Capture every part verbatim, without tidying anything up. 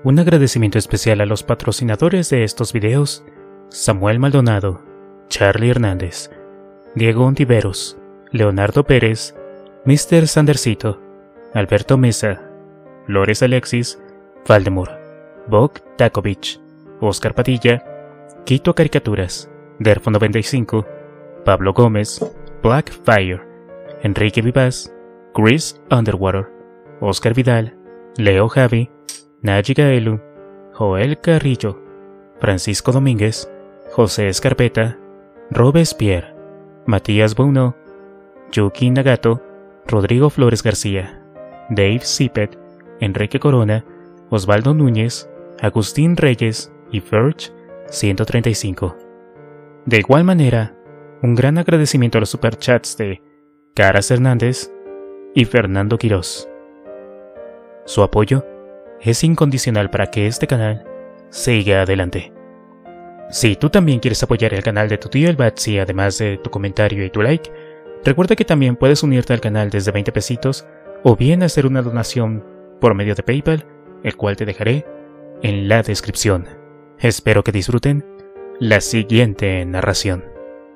Un agradecimiento especial a los patrocinadores de estos videos: Samuel Maldonado, Charlie Hernández, Diego Ontiveros, Leonardo Pérez, mister Sandercito, Alberto Mesa, Flores Alexis, Valdemur, Bog Takovich, Oscar Padilla, Quito Caricaturas, Derfo noventa y cinco, Pablo Gómez, Blackfire, Enrique Vivaz, Chris Underwater, Oscar Vidal, Leo Javi, Naji Gaelu, Joel Carrillo, Francisco Domínguez, José Escarpeta, Robespierre, Matías Bruno, Yuki Nagato, Rodrigo Flores García, Dave Zippet, Enrique Corona, Osvaldo Núñez, Agustín Reyes y Verge ciento treinta y cinco. De igual manera, un gran agradecimiento a los superchats de Caras Hernández y Fernando Quirós. Su apoyo es incondicional para que este canal siga adelante. Si tú también quieres apoyar el canal de tu tío el Batsy, además de tu comentario y tu like, recuerda que también puedes unirte al canal desde veinte pesitos o bien hacer una donación por medio de PayPal, el cual te dejaré en la descripción. Espero que disfruten la siguiente narración.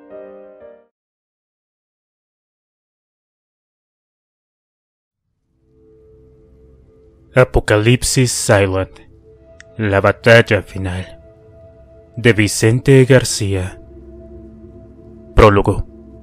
Apocalipsis Silent, la batalla final, de Vicente García. Prólogo.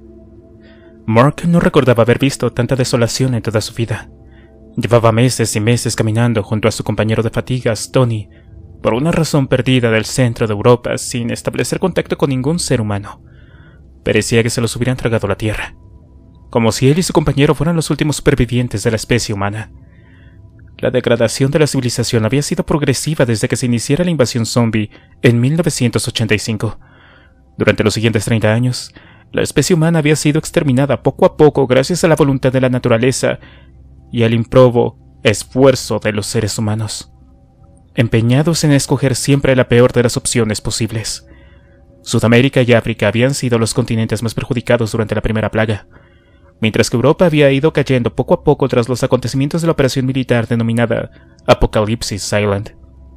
Mark no recordaba haber visto tanta desolación en toda su vida. Llevaba meses y meses caminando junto a su compañero de fatigas, Tony, por una razón perdida del centro de Europa, sin establecer contacto con ningún ser humano. Parecía que se los hubieran tragado la tierra, como si él y su compañero fueran los últimos supervivientes de la especie humana. La degradación de la civilización había sido progresiva desde que se iniciara la invasión zombie en mil novecientos ochenta y cinco. Durante los siguientes treinta años, la especie humana había sido exterminada poco a poco gracias a la voluntad de la naturaleza y al improbo esfuerzo de los seres humanos, empeñados en escoger siempre la peor de las opciones posibles. Sudamérica y África habían sido los continentes más perjudicados durante la primera plaga, mientras que Europa había ido cayendo poco a poco tras los acontecimientos de la operación militar denominada Apocalipsis Silent.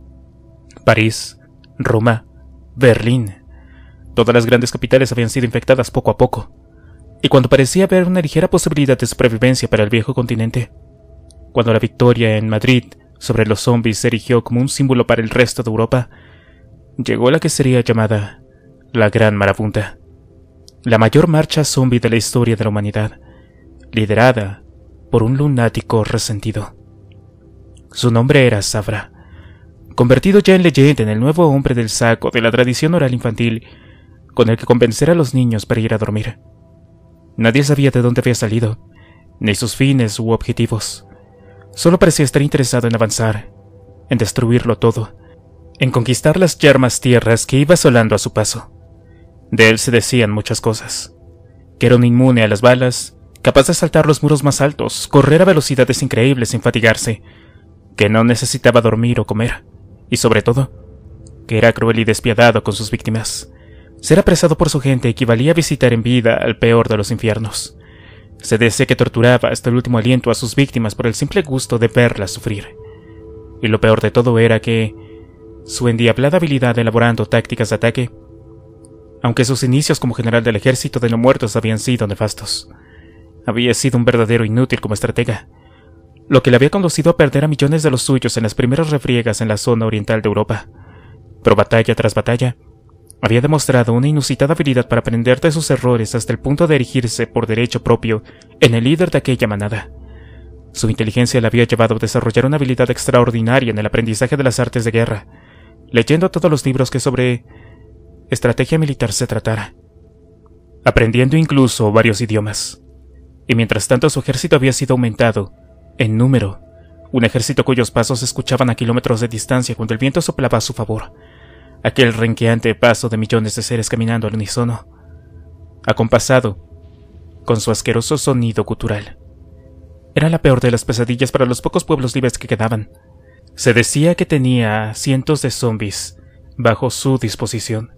París, Roma, Berlín, todas las grandes capitales habían sido infectadas poco a poco, y cuando parecía haber una ligera posibilidad de supervivencia para el viejo continente, cuando la victoria en Madrid sobre los zombies se erigió como un símbolo para el resto de Europa, llegó la que sería llamada la Gran Marabunta, la mayor marcha zombie de la historia de la humanidad, liderada por un lunático resentido. Su nombre era Sabra, convertido ya en leyenda en el nuevo hombre del saco de la tradición oral infantil con el que convencer a los niños para ir a dormir. Nadie sabía de dónde había salido, ni sus fines u objetivos. Solo parecía estar interesado en avanzar, en destruirlo todo, en conquistar las yermas tierras que iba asolando a su paso. De él se decían muchas cosas: que era un inmune a las balas, capaz de saltar los muros más altos, correr a velocidades increíbles sin fatigarse, que no necesitaba dormir o comer, y sobre todo, que era cruel y despiadado con sus víctimas. Ser apresado por su gente equivalía a visitar en vida al peor de los infiernos. Se decía que torturaba hasta el último aliento a sus víctimas por el simple gusto de verlas sufrir. Y lo peor de todo era que su endiablada habilidad elaborando tácticas de ataque, aunque sus inicios como general del ejército de no muertos habían sido nefastos, había sido un verdadero inútil como estratega, lo que le había conducido a perder a millones de los suyos en las primeras refriegas en la zona oriental de Europa. Pero batalla tras batalla, había demostrado una inusitada habilidad para aprender de sus errores hasta el punto de erigirse por derecho propio en el líder de aquella manada. Su inteligencia le había llevado a desarrollar una habilidad extraordinaria en el aprendizaje de las artes de guerra, leyendo todos los libros que sobre estrategia militar se tratara, aprendiendo incluso varios idiomas. Y mientras tanto su ejército había sido aumentado en número, un ejército cuyos pasos se escuchaban a kilómetros de distancia cuando el viento soplaba a su favor, aquel renqueante paso de millones de seres caminando al unísono, acompasado con su asqueroso sonido gutural. Era la peor de las pesadillas para los pocos pueblos libres que quedaban. Se decía que tenía cientos de zombies bajo su disposición.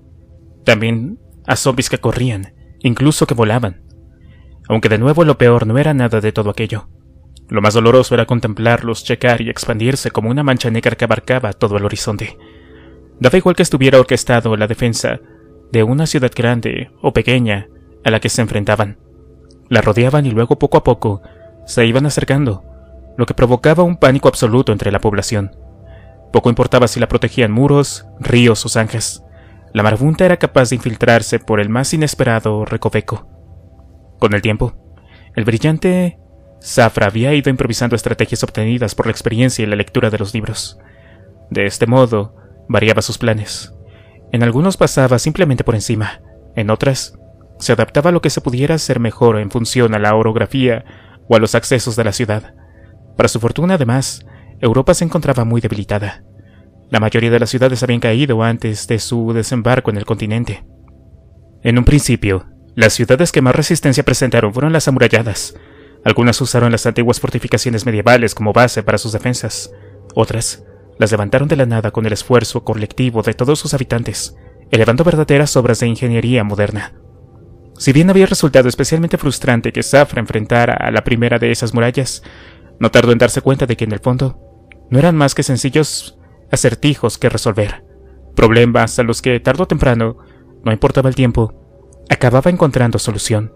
También a zombies que corrían, incluso que volaban. Aunque de nuevo lo peor no era nada de todo aquello, Lo más doloroso era contemplarlos checar y expandirse como una mancha negra que abarcaba todo el horizonte. Daba igual que estuviera orquestado la defensa de una ciudad grande o pequeña a la que se enfrentaban. La rodeaban y luego poco a poco se iban acercando, lo que provocaba un pánico absoluto entre la población. Poco importaba si la protegían muros, ríos o zanjas. La marabunta era capaz de infiltrarse por el más inesperado recoveco. Con el tiempo, el brillante Zafra había ido improvisando estrategias obtenidas por la experiencia y la lectura de los libros. De este modo, variaba sus planes. En algunos pasaba simplemente por encima, en otras, se adaptaba a lo que se pudiera hacer mejor en función a la orografía o a los accesos de la ciudad. Para su fortuna, además, Europa se encontraba muy debilitada. La mayoría de las ciudades habían caído antes de su desembarco en el continente. En un principio, las ciudades que más resistencia presentaron fueron las amuralladas. Algunas usaron las antiguas fortificaciones medievales como base para sus defensas. Otras las levantaron de la nada con el esfuerzo colectivo de todos sus habitantes, elevando verdaderas obras de ingeniería moderna. Si bien había resultado especialmente frustrante que Zafra enfrentara a la primera de esas murallas, no tardó en darse cuenta de que en el fondo no eran más que sencillos acertijos que resolver, problemas a los que tarde o temprano, no importaba el tiempo, acababa encontrando solución.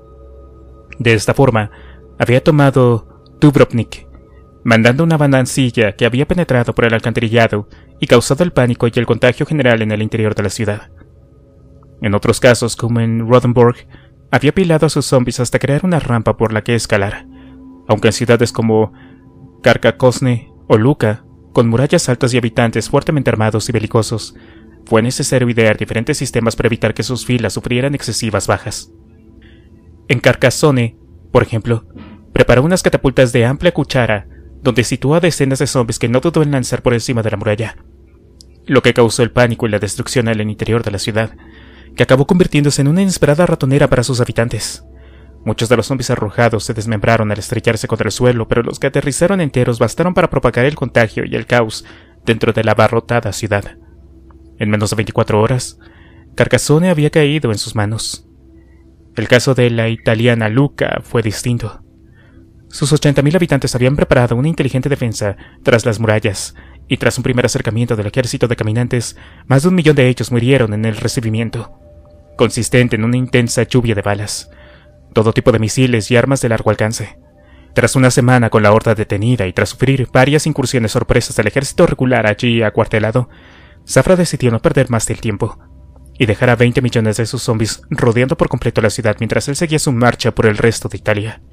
De esta forma, había tomado Dubrovnik, mandando una bandancilla que había penetrado por el alcantarillado y causado el pánico y el contagio general en el interior de la ciudad. En otros casos, como en Rodenburg, había apilado a sus zombies hasta crear una rampa por la que escalar, aunque en ciudades como Carcassonne o Lucca, con murallas altas y habitantes fuertemente armados y belicosos, fue necesario idear diferentes sistemas para evitar que sus filas sufrieran excesivas bajas. En Carcassonne, por ejemplo, preparó unas catapultas de amplia cuchara, donde situó a decenas de zombies que no dudó en lanzar por encima de la muralla, lo que causó el pánico y la destrucción en el interior de la ciudad, que acabó convirtiéndose en una inesperada ratonera para sus habitantes. Muchos de los zombies arrojados se desmembraron al estrellarse contra el suelo, pero los que aterrizaron enteros bastaron para propagar el contagio y el caos dentro de la abarrotada ciudad. En menos de veinticuatro horas, Carcassonne había caído en sus manos. El caso de la italiana Lucca fue distinto. Sus ochenta mil habitantes habían preparado una inteligente defensa tras las murallas, y tras un primer acercamiento del ejército de caminantes, más de un millón de ellos murieron en el recibimiento, consistente en una intensa lluvia de balas, todo tipo de misiles y armas de largo alcance. Tras una semana con la horda detenida y tras sufrir varias incursiones sorpresas del ejército regular allí acuartelado, Zafra decidió no perder más del tiempo y dejar a veinte millones de sus zombies rodeando por completo la ciudad mientras él seguía su marcha por el resto de Italia.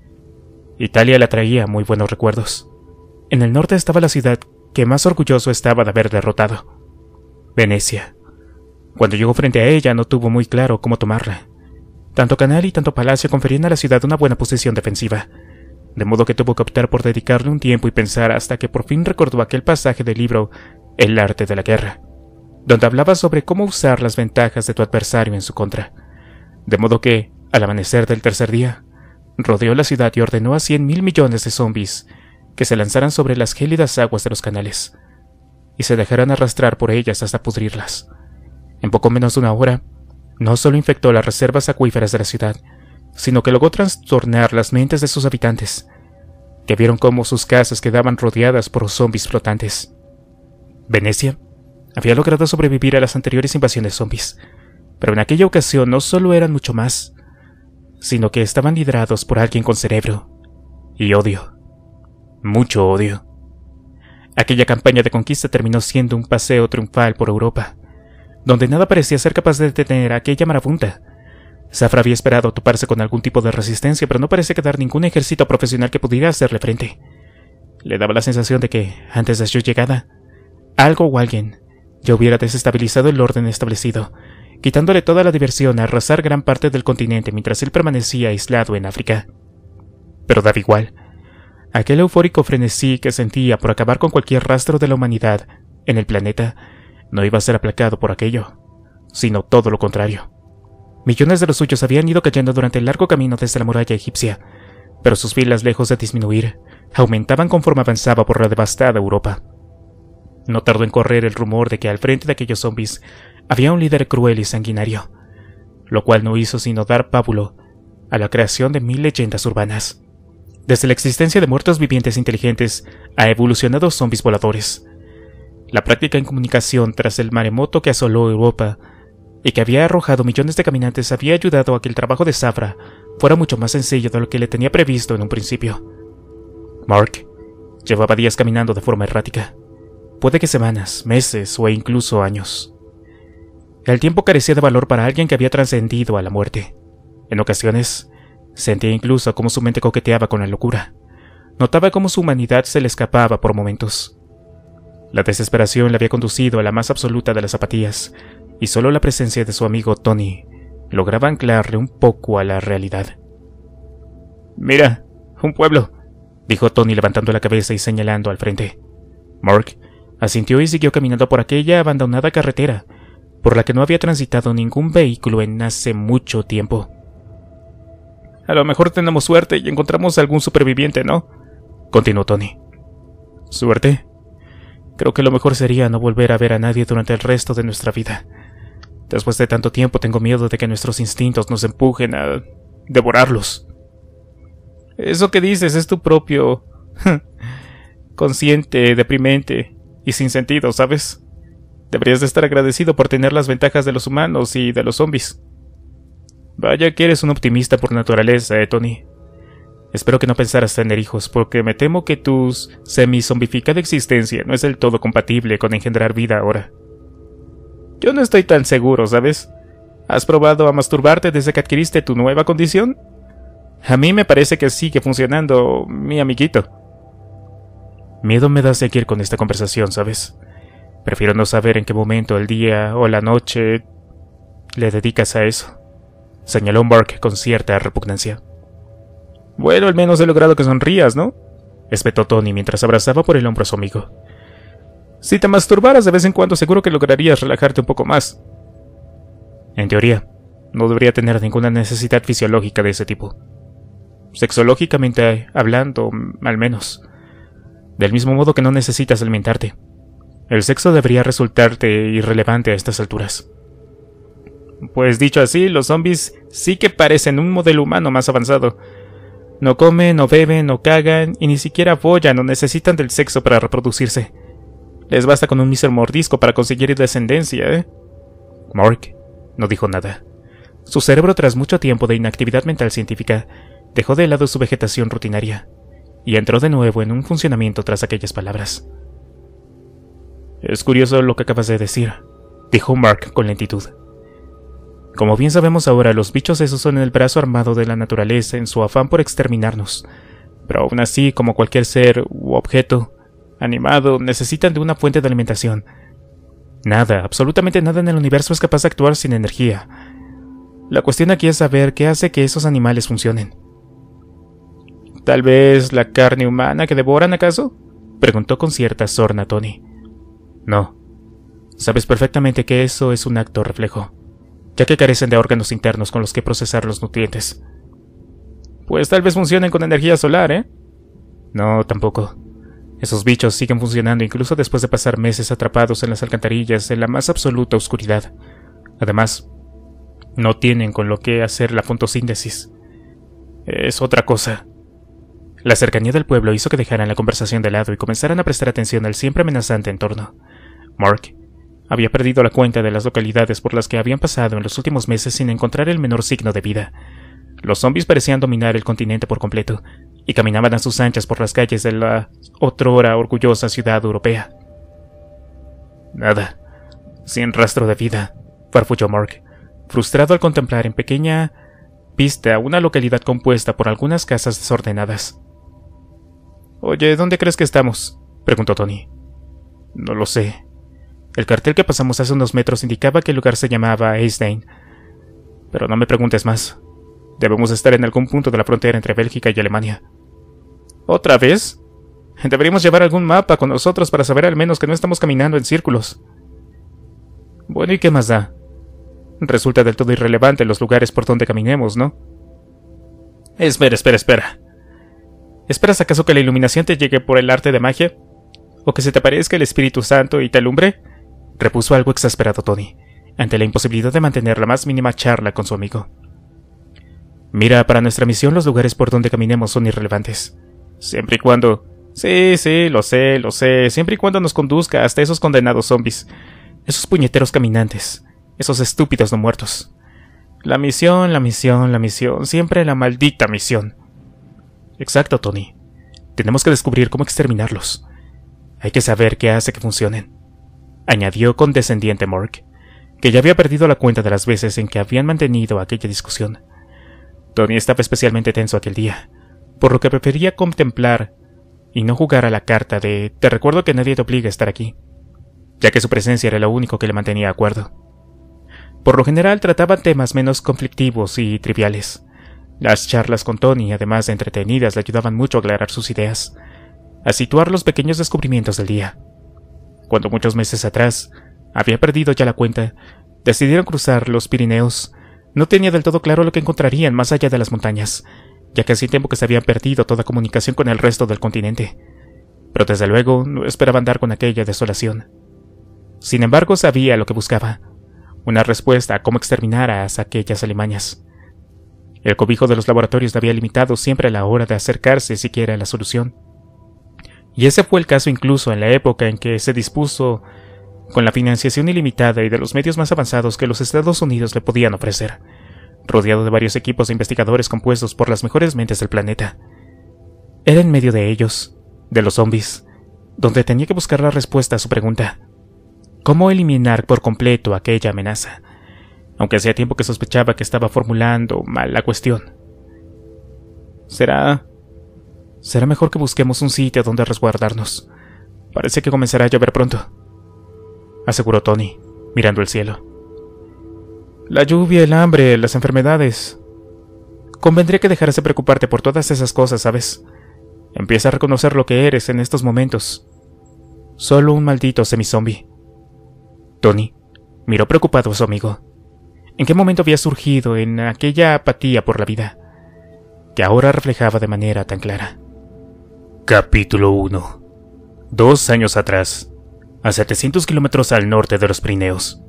Italia le traía muy buenos recuerdos. En el norte estaba la ciudad que más orgulloso estaba de haber derrotado, Venecia. Cuando llegó frente a ella no tuvo muy claro cómo tomarla. Tanto canal y tanto palacio conferían a la ciudad una buena posición defensiva, de modo que tuvo que optar por dedicarle un tiempo y pensar hasta que por fin recordó aquel pasaje del libro El arte de la guerra, donde hablaba sobre cómo usar las ventajas de tu adversario en su contra. De modo que, al amanecer del tercer día, rodeó la ciudad y ordenó a cien mil millones de zombies que se lanzaran sobre las gélidas aguas de los canales y se dejaran arrastrar por ellas hasta pudrirlas. En poco menos de una hora, no solo infectó las reservas acuíferas de la ciudad, sino que logró trastornar las mentes de sus habitantes, que vieron cómo sus casas quedaban rodeadas por zombies flotantes. Venecia había logrado sobrevivir a las anteriores invasiones zombies, pero en aquella ocasión no solo eran mucho más, sino que estaban liderados por alguien con cerebro y odio. Mucho odio. Aquella campaña de conquista terminó siendo un paseo triunfal por Europa, donde nada parecía ser capaz de detener a aquella marabunta. Zafra había esperado toparse con algún tipo de resistencia, pero no parecía quedar ningún ejército profesional que pudiera hacerle frente. Le daba la sensación de que, antes de su llegada, algo o alguien ya hubiera desestabilizado el orden establecido, quitándole toda la diversión a arrasar gran parte del continente mientras él permanecía aislado en África. Pero daba igual. Aquel eufórico frenesí que sentía por acabar con cualquier rastro de la humanidad en el planeta no iba a ser aplacado por aquello, sino todo lo contrario. Millones de los suyos habían ido cayendo durante el largo camino desde la muralla egipcia, pero sus filas, lejos de disminuir, aumentaban conforme avanzaba por la devastada Europa. No tardó en correr el rumor de que al frente de aquellos zombies había un líder cruel y sanguinario, lo cual no hizo sino dar pábulo a la creación de mil leyendas urbanas. Desde la existencia de muertos vivientes inteligentes a evolucionados zombies voladores. La práctica en comunicación tras el maremoto que asoló Europa y que había arrojado millones de caminantes había ayudado a que el trabajo de Zafra fuera mucho más sencillo de lo que le tenía previsto en un principio. Mark llevaba días caminando de forma errática, puede que semanas, meses o incluso años. El tiempo carecía de valor para alguien que había trascendido a la muerte. En ocasiones, sentía incluso cómo su mente coqueteaba con la locura. Notaba cómo su humanidad se le escapaba por momentos. La desesperación le había conducido a la más absoluta de las apatías, y solo la presencia de su amigo Tony lograba anclarle un poco a la realidad. «Mira, un pueblo», dijo Tony levantando la cabeza y señalando al frente. Mark asintió y siguió caminando por aquella abandonada carretera, por la que no había transitado ningún vehículo en hace mucho tiempo. «A lo mejor tenemos suerte y encontramos algún superviviente, ¿no?», continuó Tony. «¿Suerte? Creo que lo mejor sería no volver a ver a nadie durante el resto de nuestra vida. Después de tanto tiempo tengo miedo de que nuestros instintos nos empujen a devorarlos». «Eso que dices es tu propio consciente, deprimente y sin sentido, ¿sabes? Deberías de estar agradecido por tener las ventajas de los humanos y de los zombies». «Vaya que eres un optimista por naturaleza, eh, Tony. Espero que no pensaras tener hijos, porque me temo que tu semi-zombificada existencia no es del todo compatible con engendrar vida ahora». «Yo no estoy tan seguro, ¿sabes? ¿Has probado a masturbarte desde que adquiriste tu nueva condición? A mí me parece que sigue funcionando, mi amiguito». «Miedo me da seguir con esta conversación, ¿sabes? Prefiero no saber en qué momento del día o la noche le dedicas a eso», señaló Mark con cierta repugnancia. «Bueno, al menos he logrado que sonrías, ¿no?», espetó Tony mientras abrazaba por el hombro a su amigo. «Si te masturbaras de vez en cuando seguro que lograrías relajarte un poco más». «En teoría, no debería tener ninguna necesidad fisiológica de ese tipo. Sexológicamente hablando, al menos. Del mismo modo que no necesitas alimentarte. El sexo debería resultarte irrelevante a estas alturas». «Pues dicho así, los zombies sí que parecen un modelo humano más avanzado. No comen, no beben, no cagan y ni siquiera follan o necesitan del sexo para reproducirse. Les basta con un mísero mordisco para conseguir descendencia, ¿eh?». Mark no dijo nada. Su cerebro, tras mucho tiempo de inactividad mental científica, dejó de lado su vegetación rutinaria y entró de nuevo en un funcionamiento tras aquellas palabras. «Es curioso lo que acabas de decir», dijo Mark con lentitud. «Como bien sabemos ahora, los bichos esos son el brazo armado de la naturaleza en su afán por exterminarnos, pero aún así, como cualquier ser u objeto animado, necesitan de una fuente de alimentación. Nada, absolutamente nada en el universo es capaz de actuar sin energía. La cuestión aquí es saber qué hace que esos animales funcionen». «¿Tal vez la carne humana que devoran, acaso?», preguntó con cierta sorna Tony. «No. Sabes perfectamente que eso es un acto reflejo, ya que carecen de órganos internos con los que procesar los nutrientes». «Pues tal vez funcionen con energía solar, ¿eh?». «No, tampoco. Esos bichos siguen funcionando incluso después de pasar meses atrapados en las alcantarillas en la más absoluta oscuridad. Además, no tienen con lo que hacer la fotosíntesis. Es otra cosa». La cercanía del pueblo hizo que dejaran la conversación de lado y comenzaran a prestar atención al siempre amenazante entorno. Mark había perdido la cuenta de las localidades por las que habían pasado en los últimos meses sin encontrar el menor signo de vida. Los zombies parecían dominar el continente por completo, y caminaban a sus anchas por las calles de la otrora orgullosa ciudad europea. «Nada, sin rastro de vida», farfulló Mark, frustrado al contemplar en pequeña vista una localidad compuesta por algunas casas desordenadas. «Oye, ¿dónde crees que estamos?», preguntó Tony. «No lo sé. El cartel que pasamos hace unos metros indicaba que el lugar se llamaba Eastdene. Pero no me preguntes más. Debemos estar en algún punto de la frontera entre Bélgica y Alemania». «¿Otra vez? Deberíamos llevar algún mapa con nosotros para saber al menos que no estamos caminando en círculos». «Bueno, ¿y qué más da? Resulta del todo irrelevante los lugares por donde caminemos, ¿no?». «Espera, espera, espera. ¿Esperas acaso que la iluminación te llegue por el arte de magia? ¿O que se te aparezca el Espíritu Santo y te alumbre?», repuso algo exasperado Tony, ante la imposibilidad de mantener la más mínima charla con su amigo. Mira, para nuestra misión los lugares por donde caminemos son irrelevantes. Siempre y cuando... Sí, sí, lo sé, lo sé. Siempre y cuando nos conduzca hasta esos condenados zombies. Esos puñeteros caminantes. Esos estúpidos no muertos. La misión, la misión, la misión. Siempre la maldita misión. Exacto, Tony. Tenemos que descubrir cómo exterminarlos. Hay que saber qué hace que funcionen. Añadió condescendiente Mork, que ya había perdido la cuenta de las veces en que habían mantenido aquella discusión. Tony estaba especialmente tenso aquel día, por lo que prefería contemplar y no jugar a la carta de «te recuerdo que nadie te obliga a estar aquí», ya que su presencia era lo único que le mantenía a acuerdo. Por lo general trataban temas menos conflictivos y triviales. Las charlas con Tony, además de entretenidas, le ayudaban mucho a aclarar sus ideas, a situar los pequeños descubrimientos del día. Cuando muchos meses atrás había perdido ya la cuenta, decidieron cruzar los Pirineos. No tenía del todo claro lo que encontrarían más allá de las montañas, ya que hacía tiempo que se habían perdido toda comunicación con el resto del continente. Pero desde luego no esperaban dar con aquella desolación. Sin embargo, sabía lo que buscaba, una respuesta a cómo exterminar a aquellas alimañas. El cobijo de los laboratorios le había limitado siempre a la hora de acercarse siquiera a la solución. Y ese fue el caso incluso en la época en que se dispuso con la financiación ilimitada y de los medios más avanzados que los Estados Unidos le podían ofrecer, rodeado de varios equipos de investigadores compuestos por las mejores mentes del planeta. Era en medio de ellos, de los zombies, donde tenía que buscar la respuesta a su pregunta: ¿cómo eliminar por completo aquella amenaza? Aunque hacía tiempo que sospechaba que estaba formulando mal la cuestión. Será... Será mejor que busquemos un sitio donde resguardarnos. Parece que comenzará a llover pronto, aseguró Tony, mirando el cielo. La lluvia, el hambre, las enfermedades. Convendría que dejaras de preocuparte por todas esas cosas, ¿sabes? Empieza a reconocer lo que eres en estos momentos. Solo un maldito semizombie. Tony miró preocupado a su amigo. ¿En qué momento había surgido en aquella apatía por la vida, que ahora reflejaba de manera tan clara? Capítulo uno. Dos años atrás, a setecientos kilómetros al norte de los Pirineos.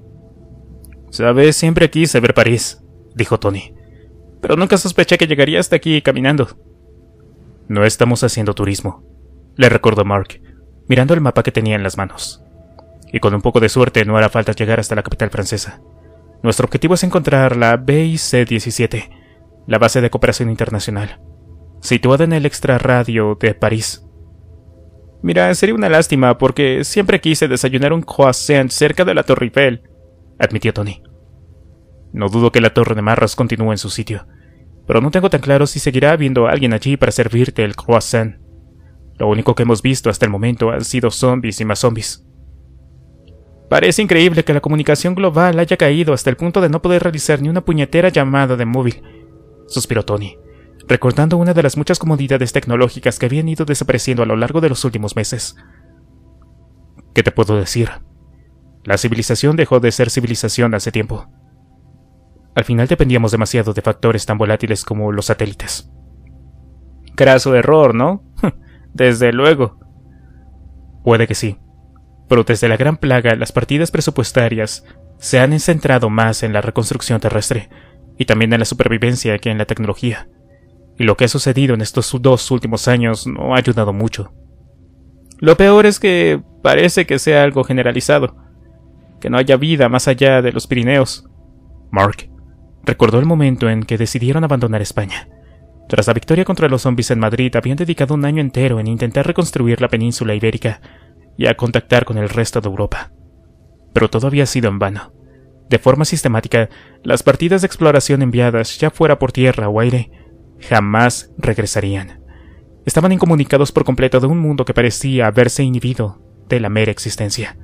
Sabes, siempre quise ver París, dijo Tony, pero nunca sospeché que llegaría hasta aquí caminando. No estamos haciendo turismo, le recordó Mark, mirando el mapa que tenía en las manos. Y con un poco de suerte no hará falta llegar hasta la capital francesa. Nuestro objetivo es encontrar la B I C diecisiete, la base de cooperación internacional, situada en el extrarradio de París. Mira, sería una lástima porque siempre quise desayunar un croissant cerca de la Torre Eiffel, admitió Tony. No dudo que la Torre de Marras continúe en su sitio, pero no tengo tan claro si seguirá habiendo alguien allí para servirte el croissant. Lo único que hemos visto hasta el momento han sido zombies y más zombies. Parece increíble que la comunicación global haya caído hasta el punto de no poder realizar ni una puñetera llamada de móvil, suspiró Tony, recordando una de las muchas comodidades tecnológicas que habían ido desapareciendo a lo largo de los últimos meses. ¿Qué te puedo decir? La civilización dejó de ser civilización hace tiempo. Al final dependíamos demasiado de factores tan volátiles como los satélites. Craso error, ¿no? Desde luego. Puede que sí, pero desde la Gran Plaga las partidas presupuestarias se han centrado más en la reconstrucción terrestre y también en la supervivencia que en la tecnología. Y lo que ha sucedido en estos dos últimos años no ha ayudado mucho. Lo peor es que parece que sea algo generalizado, que no haya vida más allá de los Pirineos. Mark recordó el momento en que decidieron abandonar España. Tras la victoria contra los zombies en Madrid, habían dedicado un año entero en intentar reconstruir la península ibérica y a contactar con el resto de Europa. Pero todo había sido en vano. De forma sistemática, las partidas de exploración enviadas, ya fuera por tierra o aire, jamás regresarían. Estaban incomunicados por completo de un mundo que parecía haberse inhibido de la mera existencia.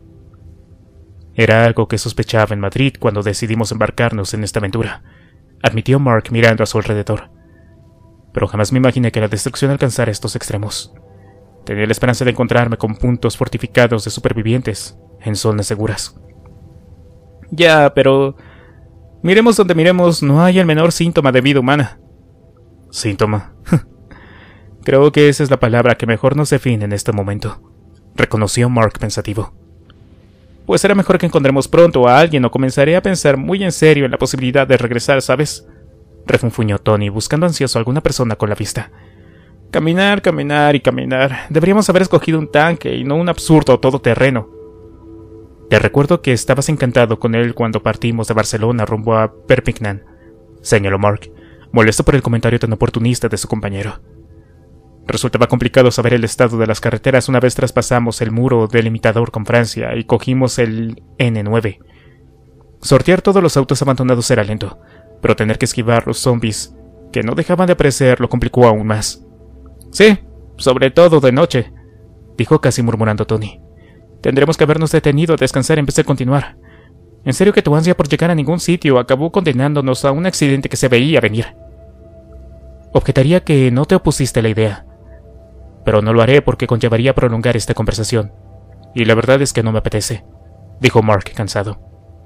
Era algo que sospechaba en Madrid cuando decidimos embarcarnos en esta aventura, admitió Mark mirando a su alrededor. Pero jamás me imaginé que la destrucción alcanzara estos extremos. Tenía la esperanza de encontrarme con puntos fortificados de supervivientes en zonas seguras. Ya, pero... miremos donde miremos, no hay el menor síntoma de vida humana. ¿Síntoma? Creo que esa es la palabra que mejor nos define en este momento, reconoció Mark pensativo. Pues será mejor que encontremos pronto a alguien o comenzaré a pensar muy en serio en la posibilidad de regresar, ¿sabes? refunfuñó Tony, buscando ansioso a alguna persona con la vista. Caminar, caminar y caminar. Deberíamos haber escogido un tanque y no un absurdo todoterreno. Te recuerdo que estabas encantado con él cuando partimos de Barcelona rumbo a Perpignan, señaló Mark, molesto por el comentario tan oportunista de su compañero. Resultaba complicado saber el estado de las carreteras una vez traspasamos el muro delimitador con Francia y cogimos el ene nueve. Sortear todos los autos abandonados era lento, pero tener que esquivar los zombies que no dejaban de aparecer lo complicó aún más. Sí, sobre todo de noche, dijo casi murmurando Tony. Tendremos que habernos detenido a descansar en vez de continuar. En serio que tu ansia por llegar a ningún sitio acabó condenándonos a un accidente que se veía venir. Objetaría que no te opusiste a la idea, pero no lo haré porque conllevaría prolongar esta conversación, y la verdad es que no me apetece, dijo Mark cansado.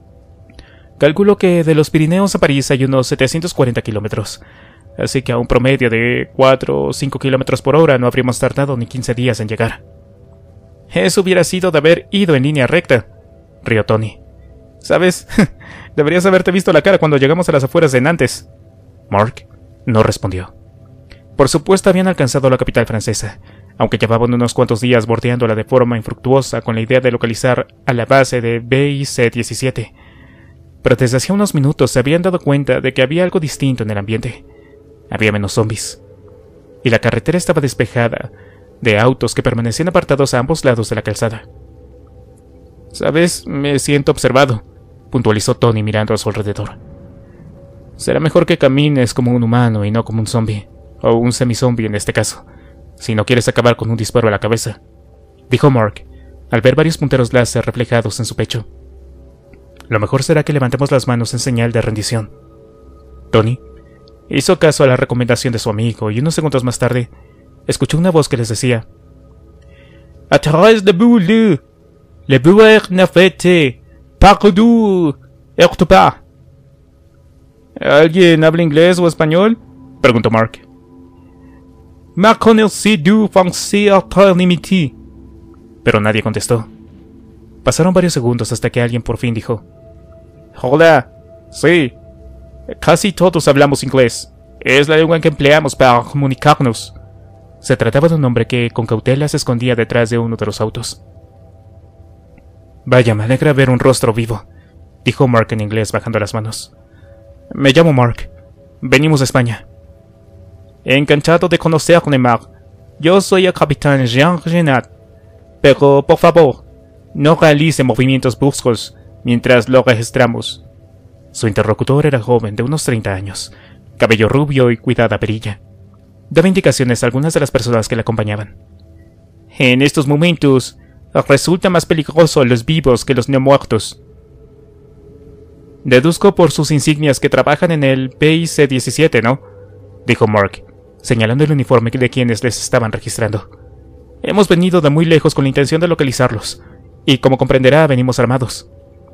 Calculo que de los Pirineos a París hay unos setecientos cuarenta kilómetros, así que a un promedio de cuatro o cinco kilómetros por hora no habríamos tardado ni quince días en llegar. Eso hubiera sido de haber ido en línea recta, rió Tony. ¿Sabes? Deberías haberte visto la cara cuando llegamos a las afueras de Nantes. Mark no respondió. Por supuesto habían alcanzado la capital francesa, aunque llevaban unos cuantos días bordeándola de forma infructuosa con la idea de localizar a la base de B I C diecisiete. Pero desde hacía unos minutos se habían dado cuenta de que había algo distinto en el ambiente. Había menos zombies, y la carretera estaba despejada de autos que permanecían apartados a ambos lados de la calzada. «Sabes, me siento observado», puntualizó Tony mirando a su alrededor. «Será mejor que camines como un humano y no como un zombie, o un semizombie en este caso, si no quieres acabar con un disparo a la cabeza», dijo Mark, al ver varios punteros láser reflejados en su pecho. «Lo mejor será que levantemos las manos en señal de rendición». Tony hizo caso a la recomendación de su amigo y unos segundos más tarde escuchó una voz que les decía: «A través de boule, le buer nafete, pardu, ertupa». ¿Alguien habla inglés o español?, preguntó Mark. «Ma connaissez du français à très limité», pero nadie contestó. Pasaron varios segundos hasta que alguien por fin dijo: «Hola, sí, casi todos hablamos inglés. Es la lengua que empleamos para comunicarnos». Se trataba de un hombre que, con cautela, se escondía detrás de uno de los autos. «Vaya, me alegra ver un rostro vivo», dijo Mark en inglés bajando las manos. «Me llamo Mark. Venimos de España». «Encantado de conocerle, Mark. Yo soy el capitán Jean Genat. Pero, por favor, no realice movimientos bruscos mientras lo registramos». Su interlocutor era joven, de unos treinta años, cabello rubio y cuidada perilla. Daba indicaciones a algunas de las personas que le acompañaban. «En estos momentos, resulta más peligroso los vivos que los no muertos». «Deduzco por sus insignias que trabajan en el B I C diecisiete, ¿no?», dijo Mark, señalando el uniforme de quienes les estaban registrando. «Hemos venido de muy lejos con la intención de localizarlos, y como comprenderá, venimos armados».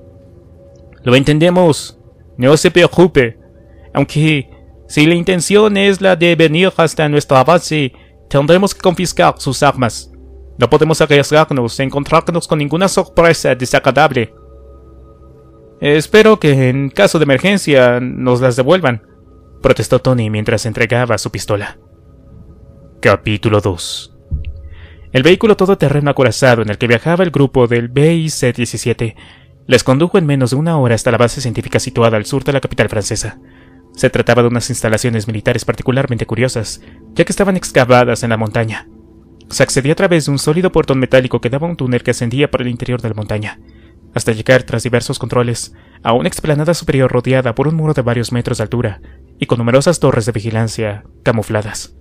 «Lo entendemos. No se preocupe. Aunque, si la intención es la de venir hasta nuestra base, tendremos que confiscar sus armas. No podemos arriesgarnos a encontrarnos con ninguna sorpresa desagradable». «Espero que, en caso de emergencia, nos las devuelvan», protestó Tony mientras entregaba su pistola. Capítulo dos. El vehículo todoterreno acorazado en el que viajaba el grupo del B I C diecisiete les condujo en menos de una hora hasta la base científica situada al sur de la capital francesa. Se trataba de unas instalaciones militares particularmente curiosas, ya que estaban excavadas en la montaña. Se accedía a través de un sólido portón metálico que daba un túnel que ascendía por el interior de la montaña, hasta llegar, tras diversos controles, a una explanada superior rodeada por un muro de varios metros de altura y con numerosas torres de vigilancia camufladas.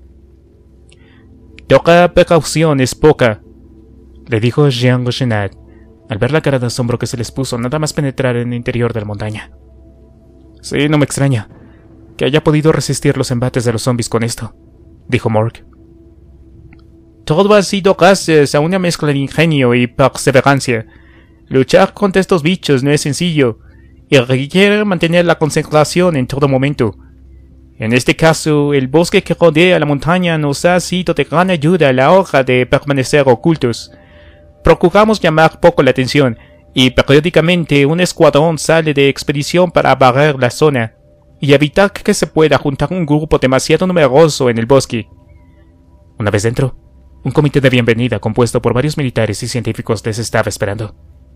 «Toca precaución, es poca», le dijo Jean Genat, al ver la cara de asombro que se les puso nada más penetrar en el interior de la montaña. «Sí, no me extraña que haya podido resistir los embates de los zombies con esto», dijo Mark. «Todo ha sido gracias a una mezcla de ingenio y perseverancia. Luchar contra estos bichos no es sencillo, y requiere mantener la concentración en todo momento. En este caso, el bosque que rodea la montaña nos ha sido de gran ayuda a la hora de permanecer ocultos. Procuramos llamar poco la atención, y periódicamente un escuadrón sale de expedición para barrer la zona. y evitar que se pueda juntar un grupo demasiado numeroso en el bosque. Una vez dentro, un comité de bienvenida compuesto por varios militares y científicos les estaba esperando.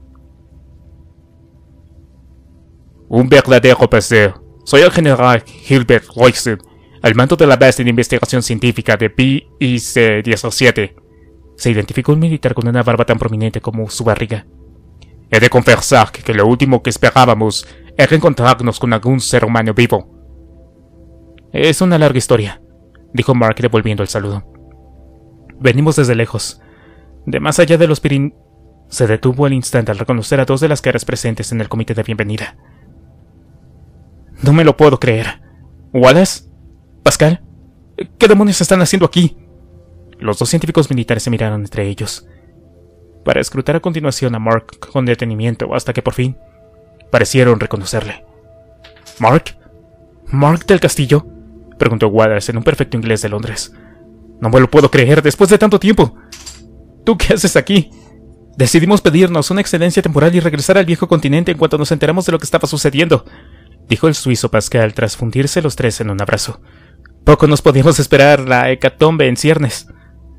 Un verdadero placer. Soy el general Gilbert Royston, al mando de la base de investigación científica de B I C diecisiete. Se identificó un militar con una barba tan prominente como su barriga. He de confesar que lo último que esperábamos era encontrarnos con algún ser humano vivo. Es una larga historia, dijo Mark devolviendo el saludo. Venimos desde lejos, de más allá de los Pirin... Se detuvo al instante al reconocer a dos de las caras presentes en el comité de bienvenida. No me lo puedo creer. ¿Wallace? ¿Pascal? ¿Qué demonios están haciendo aquí? Los dos científicos militares se miraron entre ellos, para escrutar a continuación a Mark con detenimiento hasta que por fin parecieron reconocerle. ¿Mark? ¿Mark del Castillo?, preguntó Wallace en un perfecto inglés de Londres. No me lo puedo creer después de tanto tiempo. ¿Tú qué haces aquí? Decidimos pedirnos una excedencia temporal y regresar al viejo continente en cuanto nos enteramos de lo que estaba sucediendo, dijo el suizo Pascal tras fundirse los tres en un abrazo. Poco nos podíamos esperar la hecatombe en ciernes.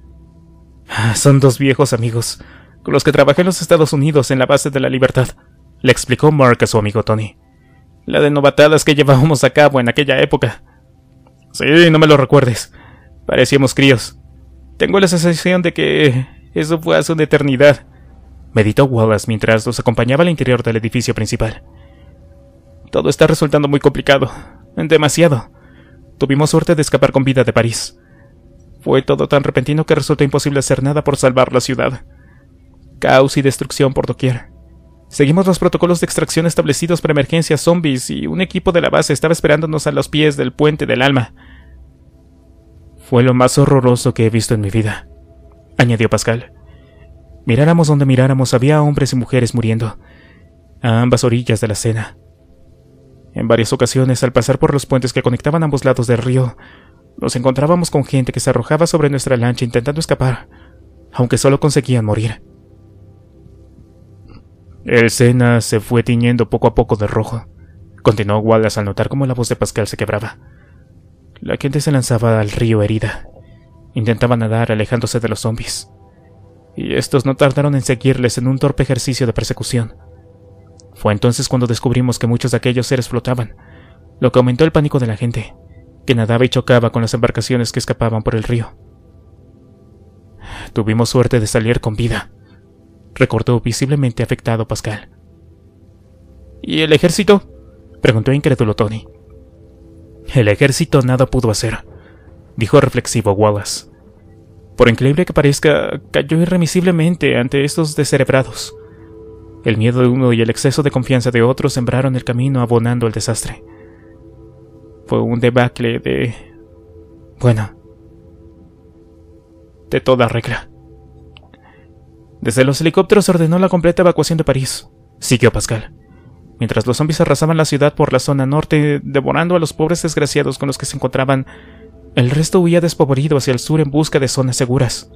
Ah, son dos viejos amigos, con los que trabajé en los Estados Unidos en la base de la Libertad, le explicó Mark a su amigo Tony. La de novatadas que llevábamos a cabo en aquella época. Sí, no me lo recuerdes. Parecíamos críos. Tengo la sensación de que eso fue hace una eternidad, meditó Wallace mientras los acompañaba al interior del edificio principal. Todo está resultando muy complicado. Demasiado. Tuvimos suerte de escapar con vida de París. Fue todo tan repentino que resultó imposible hacer nada por salvar la ciudad. Caos y destrucción por doquier. Seguimos los protocolos de extracción establecidos para emergencias zombies y un equipo de la base estaba esperándonos a los pies del puente del alma. Fue lo más horroroso que he visto en mi vida, añadió Pascal. Miráramos donde miráramos había hombres y mujeres muriendo, a ambas orillas de la Sena. En varias ocasiones, al pasar por los puentes que conectaban ambos lados del río, nos encontrábamos con gente que se arrojaba sobre nuestra lancha intentando escapar, aunque solo conseguían morir. El Sena se fue tiñendo poco a poco de rojo, continuó Wallace al notar cómo la voz de Pascal se quebraba. La gente se lanzaba al río herida. Intentaba nadar alejándose de los zombies. Y estos no tardaron en seguirles en un torpe ejercicio de persecución. Fue entonces cuando descubrimos que muchos de aquellos seres flotaban, lo que aumentó el pánico de la gente, que nadaba y chocaba con las embarcaciones que escapaban por el río. Tuvimos suerte de salir con vida, recordó visiblemente afectado Pascal. ¿Y el ejército?, preguntó incrédulo Tony. El ejército nada pudo hacer, dijo reflexivo Wallace. Por increíble que parezca, cayó irremisiblemente ante estos descerebrados. El miedo de uno y el exceso de confianza de otro sembraron el camino abonando el desastre. Fue un debacle de... bueno, de toda regla. Desde los helicópteros ordenó la completa evacuación de París, siguió Pascal, mientras los zombies arrasaban la ciudad por la zona norte, devorando a los pobres desgraciados con los que se encontraban. El resto huía despavorido hacia el sur en busca de zonas seguras.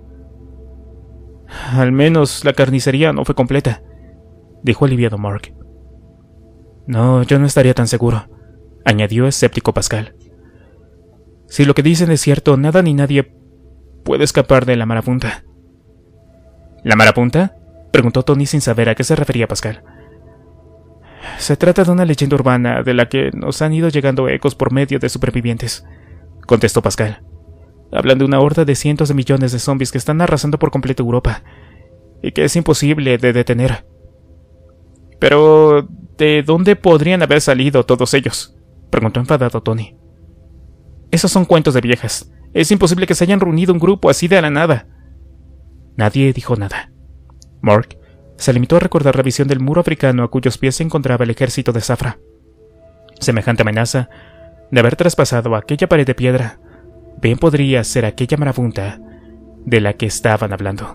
Al menos la carnicería no fue completa, dijo aliviado Mark. No, yo no estaría tan seguro, añadió escéptico Pascal. Si lo que dicen es cierto, nada ni nadie puede escapar de la marabunta. ¿La marabunta?, preguntó Tony sin saber a qué se refería Pascal. Se trata de una leyenda urbana de la que nos han ido llegando ecos por medio de supervivientes, contestó Pascal. Hablan de una horda de cientos de millones de zombies que están arrasando por completo Europa, y que es imposible de detener. Pero, ¿de dónde podrían haber salido todos ellos?, preguntó enfadado Tony. Esos son cuentos de viejas. Es imposible que se hayan reunido un grupo así de la nada. Nadie dijo nada. Mark se limitó a recordar la visión del muro africano a cuyos pies se encontraba el ejército de Zafra. Semejante amenaza de haber traspasado aquella pared de piedra bien podría ser aquella marabunta de la que estaban hablando.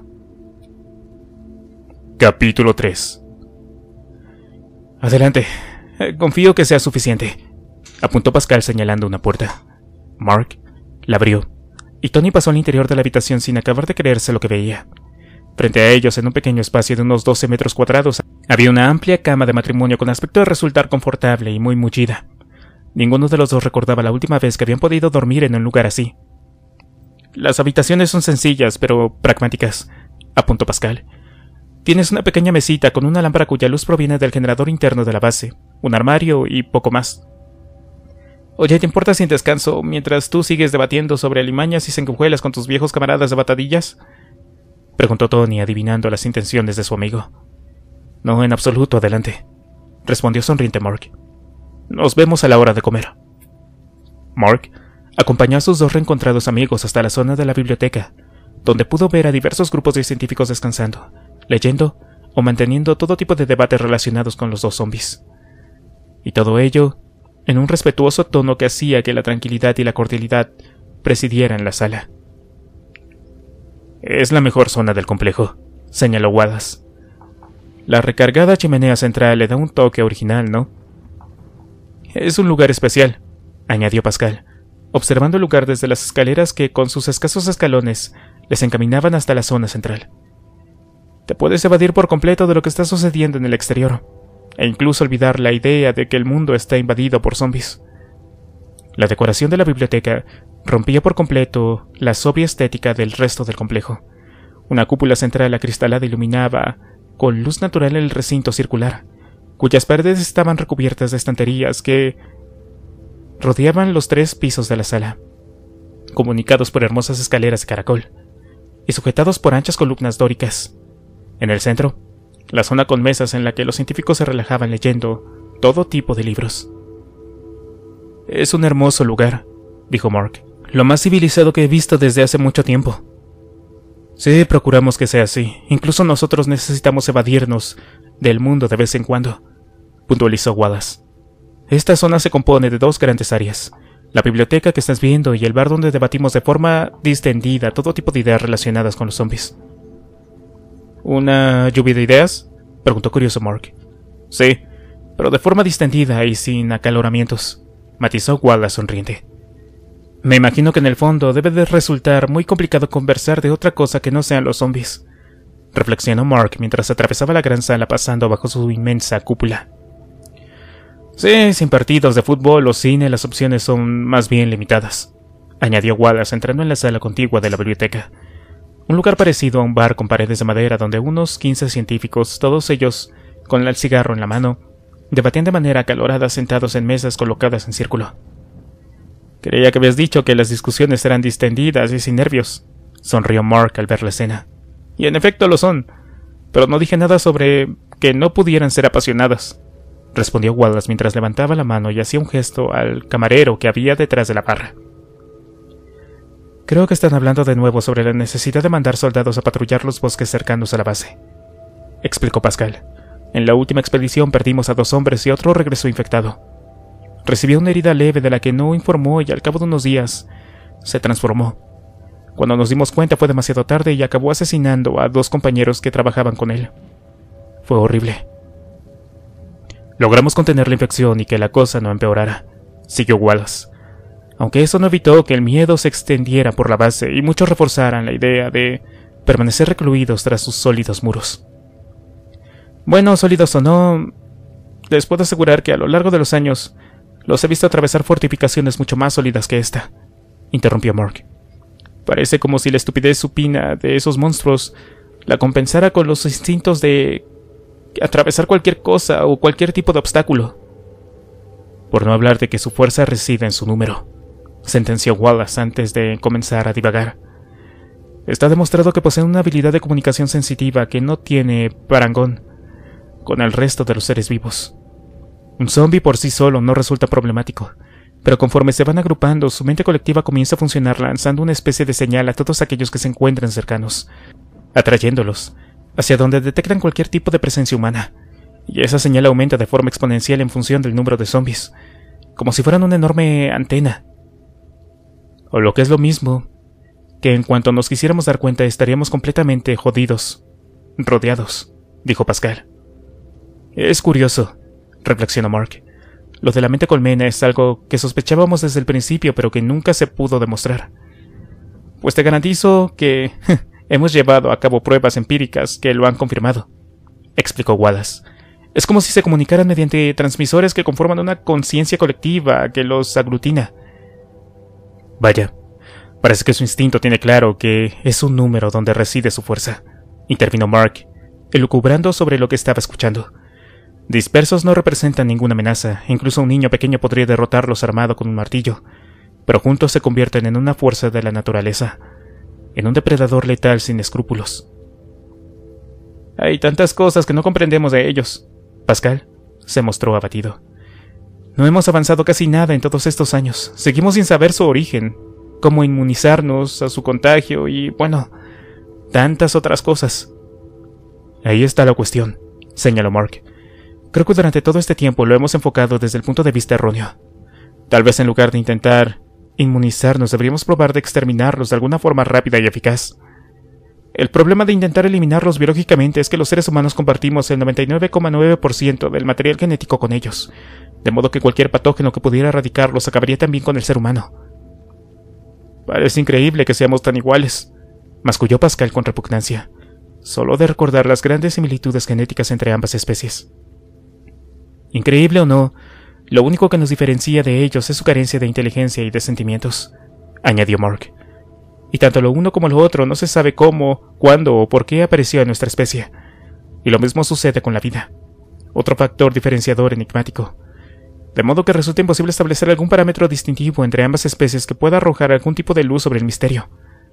Capítulo tres. Adelante. Confío que sea suficiente, apuntó Pascal señalando una puerta. Mark la abrió, y Tony pasó al interior de la habitación sin acabar de creerse lo que veía. Frente a ellos, en un pequeño espacio de unos doce metros cuadrados, había una amplia cama de matrimonio con aspecto de resultar confortable y muy mullida. Ninguno de los dos recordaba la última vez que habían podido dormir en un lugar así. Las habitaciones son sencillas, pero pragmáticas, apuntó Pascal. Tienes una pequeña mesita con una lámpara cuya luz proviene del generador interno de la base, un armario y poco más. Oye, ¿te importa sin descanso mientras tú sigues debatiendo sobre alimañas y sanguijuelas con tus viejos camaradas de batadillas? Preguntó Tony, adivinando las intenciones de su amigo. No, en absoluto, adelante, respondió sonriente Mark. Nos vemos a la hora de comer. Mark acompañó a sus dos reencontrados amigos hasta la zona de la biblioteca, donde pudo ver a diversos grupos de científicos descansando, leyendo o manteniendo todo tipo de debates relacionados con los dos zombies. Y todo ello en un respetuoso tono que hacía que la tranquilidad y la cordialidad presidieran la sala. Es la mejor zona del complejo, señaló Wallace. La recargada chimenea central le da un toque original, ¿no? Es un lugar especial, añadió Pascal, observando el lugar desde las escaleras que, con sus escasos escalones, les encaminaban hasta la zona central. Te puedes evadir por completo de lo que está sucediendo en el exterior, e incluso olvidar la idea de que el mundo está invadido por zombies. La decoración de la biblioteca rompía por completo la sobria estética del resto del complejo. Una cúpula central acristalada iluminaba con luz natural el recinto circular, cuyas paredes estaban recubiertas de estanterías que rodeaban los tres pisos de la sala, comunicados por hermosas escaleras de caracol, y sujetados por anchas columnas dóricas. En el centro, la zona con mesas en la que los científicos se relajaban leyendo todo tipo de libros. Es un hermoso lugar, dijo Mark, lo más civilizado que he visto desde hace mucho tiempo. Sí, procuramos que sea así. Incluso nosotros necesitamos evadirnos del mundo de vez en cuando, puntualizó Wallace. Esta zona se compone de dos grandes áreas, la biblioteca que estás viendo y el bar donde debatimos de forma distendida todo tipo de ideas relacionadas con los zombies. ¿Una lluvia de ideas?, preguntó curioso Mark. Sí, pero de forma distendida y sin acaloramientos, matizó Wallace sonriente. Me imagino que en el fondo debe de resultar muy complicado conversar de otra cosa que no sean los zombies, reflexionó Mark mientras atravesaba la gran sala pasando bajo su inmensa cúpula. Sí, sin partidos de fútbol o cine las opciones son más bien limitadas, añadió Wallace entrando en la sala contigua de la biblioteca. Un lugar parecido a un bar con paredes de madera donde unos quince científicos, todos ellos con el cigarro en la mano, debatían de manera acalorada sentados en mesas colocadas en círculo. Creía que habías dicho que las discusiones eran distendidas y sin nervios, sonrió Mark al ver la escena. Y en efecto lo son, pero no dije nada sobre que no pudieran ser apasionadas, respondió Wallace mientras levantaba la mano y hacía un gesto al camarero que había detrás de la barra. Creo que están hablando de nuevo sobre la necesidad de mandar soldados a patrullar los bosques cercanos a la base, explicó Pascal. En la última expedición perdimos a dos hombres y otro regresó infectado. Recibió una herida leve de la que no informó y al cabo de unos días se transformó. Cuando nos dimos cuenta fue demasiado tarde y acabó asesinando a dos compañeros que trabajaban con él. Fue horrible. Logramos contener la infección y que la cosa no empeorara, siguió Wallace, aunque eso no evitó que el miedo se extendiera por la base y muchos reforzaran la idea de permanecer recluidos tras sus sólidos muros. Bueno, sólidos o no, les puedo asegurar que a lo largo de los años los he visto atravesar fortificaciones mucho más sólidas que esta, interrumpió Mark. Parece como si la estupidez supina de esos monstruos la compensara con los instintos de atravesar cualquier cosa o cualquier tipo de obstáculo. Por no hablar de que su fuerza reside en su número, sentenció Wallace antes de comenzar a divagar. Está demostrado que poseen una habilidad de comunicación sensitiva que no tiene parangón con el resto de los seres vivos. Un zombie por sí solo no resulta problemático, pero conforme se van agrupando, su mente colectiva comienza a funcionar lanzando una especie de señal a todos aquellos que se encuentran cercanos, atrayéndolos hacia donde detectan cualquier tipo de presencia humana, y esa señal aumenta de forma exponencial en función del número de zombies, como si fueran una enorme antena. O lo que es lo mismo, que en cuanto nos quisiéramos dar cuenta estaríamos completamente jodidos, rodeados, dijo Pascal. Es curioso, reflexionó Mark. Lo de la mente colmena es algo que sospechábamos desde el principio, pero que nunca se pudo demostrar. Pues te garantizo que hemos llevado a cabo pruebas empíricas que lo han confirmado, explicó Wallace, Es como si se comunicaran mediante transmisores que conforman una conciencia colectiva que los aglutina. Vaya, parece que su instinto tiene claro que es un número donde reside su fuerza, intervino Mark, elucubrando sobre lo que estaba escuchando. Dispersos no representan ninguna amenaza, incluso un niño pequeño podría derrotarlos armado con un martillo, pero juntos se convierten en una fuerza de la naturaleza, en un depredador letal sin escrúpulos. Hay tantas cosas que no comprendemos de ellos. Pascal se mostró abatido. No hemos avanzado casi nada en todos estos años. Seguimos sin saber su origen, cómo inmunizarnos a su contagio y, bueno, tantas otras cosas. Ahí está la cuestión, señaló Mark. Creo que durante todo este tiempo lo hemos enfocado desde el punto de vista erróneo. Tal vez en lugar de intentar inmunizarnos, deberíamos probar de exterminarlos de alguna forma rápida y eficaz. El problema de intentar eliminarlos biológicamente es que los seres humanos compartimos el noventa y nueve coma nueve por ciento del material genético con ellos, de modo que cualquier patógeno que pudiera erradicarlos acabaría también con el ser humano. Parece increíble que seamos tan iguales, masculló Pascal con repugnancia, solo de recordar las grandes similitudes genéticas entre ambas especies. Increíble o no, lo único que nos diferencia de ellos es su carencia de inteligencia y de sentimientos, añadió Mark. Y tanto lo uno como lo otro no se sabe cómo, cuándo o por qué apareció en nuestra especie. Y lo mismo sucede con la vida, otro factor diferenciador enigmático. De modo que resulta imposible establecer algún parámetro distintivo entre ambas especies que pueda arrojar algún tipo de luz sobre el misterio.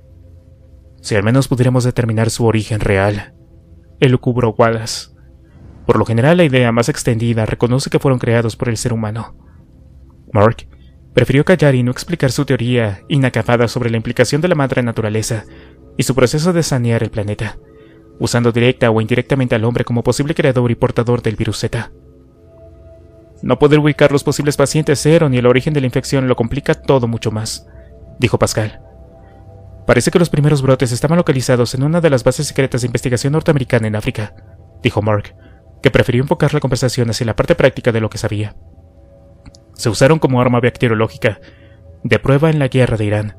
Si al menos pudiéramos determinar su origen real, elucubró Wallace. Por lo general, la idea más extendida reconoce que fueron creados por el ser humano. Mark prefirió callar y no explicar su teoría inacabada sobre la implicación de la madre naturaleza y su proceso de sanear el planeta, usando directa o indirectamente al hombre como posible creador y portador del virus Z. No poder ubicar los posibles pacientes cero ni el origen de la infección lo complica todo mucho más, dijo Pascal. Parece que los primeros brotes estaban localizados en una de las bases secretas de investigación norteamericana en África, dijo Mark, que prefirió enfocar la conversación hacia la parte práctica de lo que sabía. Se usaron como arma bacteriológica, de prueba en la guerra de Irán.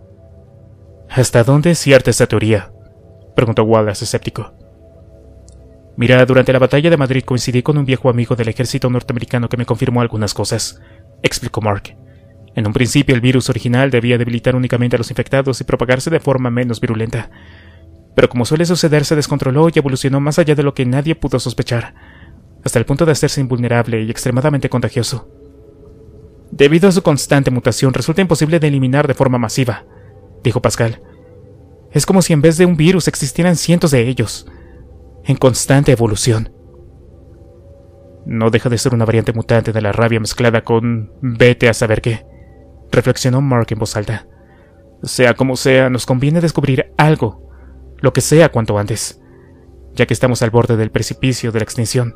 ¿Hasta dónde es cierta esta teoría?, preguntó Wallace escéptico. Mira, durante la batalla de Madrid coincidí con un viejo amigo del ejército norteamericano que me confirmó algunas cosas, explicó Mark. En un principio el virus original debía debilitar únicamente a los infectados y propagarse de forma menos virulenta. Pero como suele suceder, se descontroló y evolucionó más allá de lo que nadie pudo sospechar, hasta el punto de hacerse invulnerable y extremadamente contagioso. Debido a su constante mutación, resulta imposible de eliminar de forma masiva, dijo Pascal. Es como si en vez de un virus existieran cientos de ellos, en constante evolución. No deja de ser una variante mutante de la rabia mezclada con vete a saber qué, reflexionó Mark en voz alta. Sea como sea, nos conviene descubrir algo, lo que sea cuanto antes, ya que estamos al borde del precipicio de la extinción.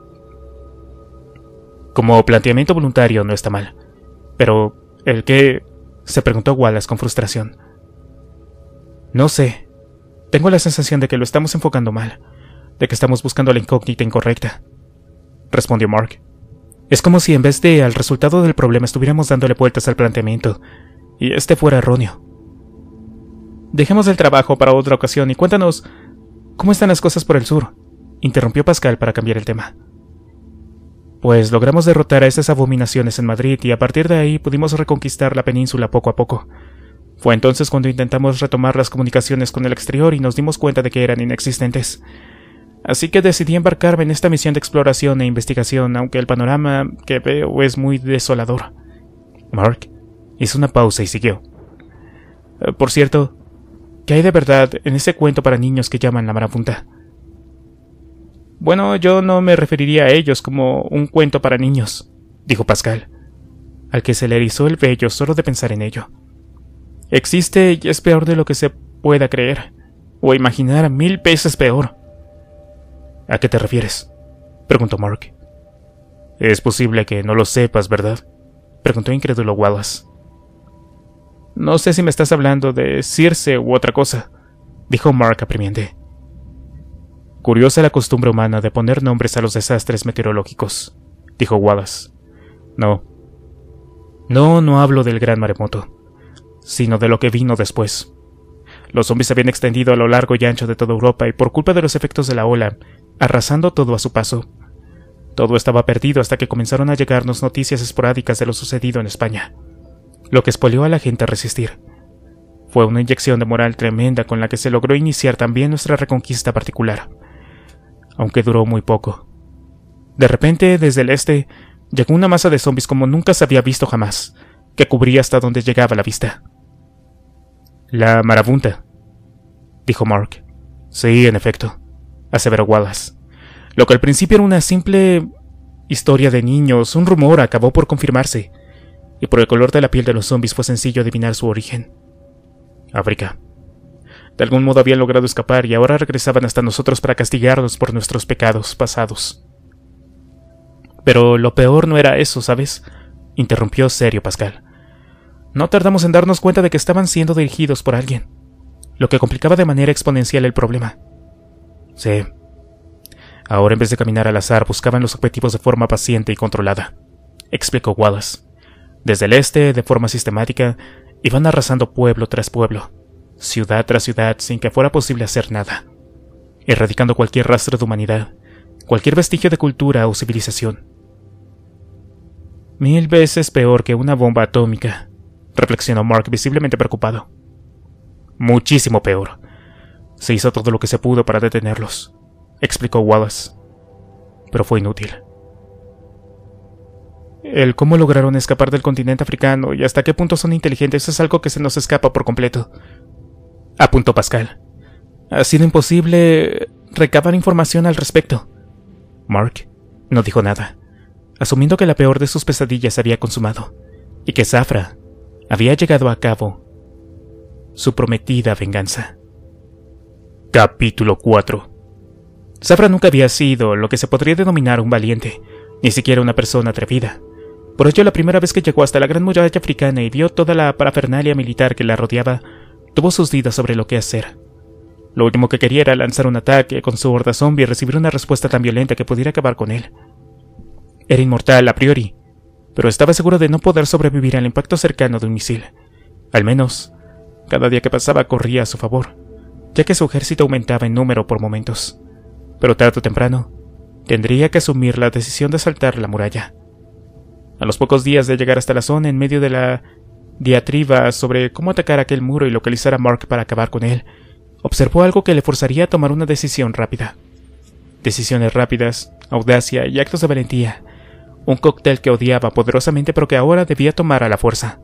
Como planteamiento voluntario no está mal, pero ¿el qué?, se preguntó Wallace con frustración. No sé, tengo la sensación de que lo estamos enfocando mal, de que estamos buscando la incógnita incorrecta, respondió Mark. Es como si en vez de al resultado del problema estuviéramos dándole vueltas al planteamiento, y este fuera erróneo. Dejemos el trabajo para otra ocasión y cuéntanos cómo están las cosas por el sur, interrumpió Pascal para cambiar el tema. Pues logramos derrotar a esas abominaciones en Madrid y a partir de ahí pudimos reconquistar la península poco a poco. Fue entonces cuando intentamos retomar las comunicaciones con el exterior y nos dimos cuenta de que eran inexistentes. Así que decidí embarcarme en esta misión de exploración e investigación, aunque el panorama que veo es muy desolador. Mark hizo una pausa y siguió. Por cierto, ¿qué hay de verdad en ese cuento para niños que llaman La Marabunta? Bueno, yo no me referiría a ellos como un cuento para niños, dijo Pascal, al que se le erizó el vello solo de pensar en ello. Existe y es peor de lo que se pueda creer, o imaginar mil veces peor. ¿A qué te refieres?, preguntó Mark. Es posible que no lo sepas, ¿verdad?, preguntó incrédulo Wallace. No sé si me estás hablando de Circe u otra cosa, dijo Mark apremiante. Curiosa la costumbre humana de poner nombres a los desastres meteorológicos, dijo Wallace. No. No, no hablo del gran maremoto, sino de lo que vino después. Los zombies se habían extendido a lo largo y ancho de toda Europa y por culpa de los efectos de la ola, arrasando todo a su paso. Todo estaba perdido hasta que comenzaron a llegarnos noticias esporádicas de lo sucedido en España, lo que espolió a la gente a resistir. Fue una inyección de moral tremenda con la que se logró iniciar también nuestra reconquista particular, aunque duró muy poco. De repente, desde el este, llegó una masa de zombies como nunca se había visto jamás, que cubría hasta donde llegaba la vista. «La marabunta», dijo Mark. «Sí, en efecto», aseveró Wallace. Lo que al principio era una simple historia de niños, un rumor, acabó por confirmarse, y por el color de la piel de los zombies fue sencillo adivinar su origen. África. De algún modo habían logrado escapar y ahora regresaban hasta nosotros para castigarnos por nuestros pecados pasados. Pero lo peor no era eso, ¿sabes?, interrumpió serio Pascal. No tardamos en darnos cuenta de que estaban siendo dirigidos por alguien, lo que complicaba de manera exponencial el problema. Sí. Ahora, en vez de caminar al azar, buscaban los objetivos de forma paciente y controlada, explicó Wallace. Desde el este, de forma sistemática, iban arrasando pueblo tras pueblo, ciudad tras ciudad, sin que fuera posible hacer nada, erradicando cualquier rastro de humanidad, cualquier vestigio de cultura o civilización. Mil veces peor que una bomba atómica, reflexionó Mark visiblemente preocupado. Muchísimo peor. Se hizo todo lo que se pudo para detenerlos, explicó Wallace, pero fue inútil. El cómo lograron escapar del continente africano y hasta qué punto son inteligentes es algo que se nos escapa por completo, apuntó Pascal. Ha sido imposible recabar información al respecto. Mark no dijo nada, asumiendo que la peor de sus pesadillas se había consumado, y que Zafra había llegado a cabo su prometida venganza. Capítulo cuatro. Zafra nunca había sido lo que se podría denominar un valiente, ni siquiera una persona atrevida. Por ello, la primera vez que llegó hasta la gran muralla africana y vio toda la parafernalia militar que la rodeaba, tuvo sus dudas sobre lo que hacer. Lo último que quería era lanzar un ataque con su horda zombie y recibir una respuesta tan violenta que pudiera acabar con él. Era inmortal a priori, pero estaba seguro de no poder sobrevivir al impacto cercano de un misil. Al menos, cada día que pasaba corría a su favor, ya que su ejército aumentaba en número por momentos. Pero tarde o temprano, tendría que asumir la decisión de saltar la muralla. A los pocos días de llegar hasta la zona, en medio de la diatriba sobre cómo atacar aquel muro y localizar a Mark para acabar con él, observó algo que le forzaría a tomar una decisión rápida. Decisiones rápidas, audacia y actos de valentía. Un cóctel que odiaba poderosamente pero que ahora debía tomar a la fuerza.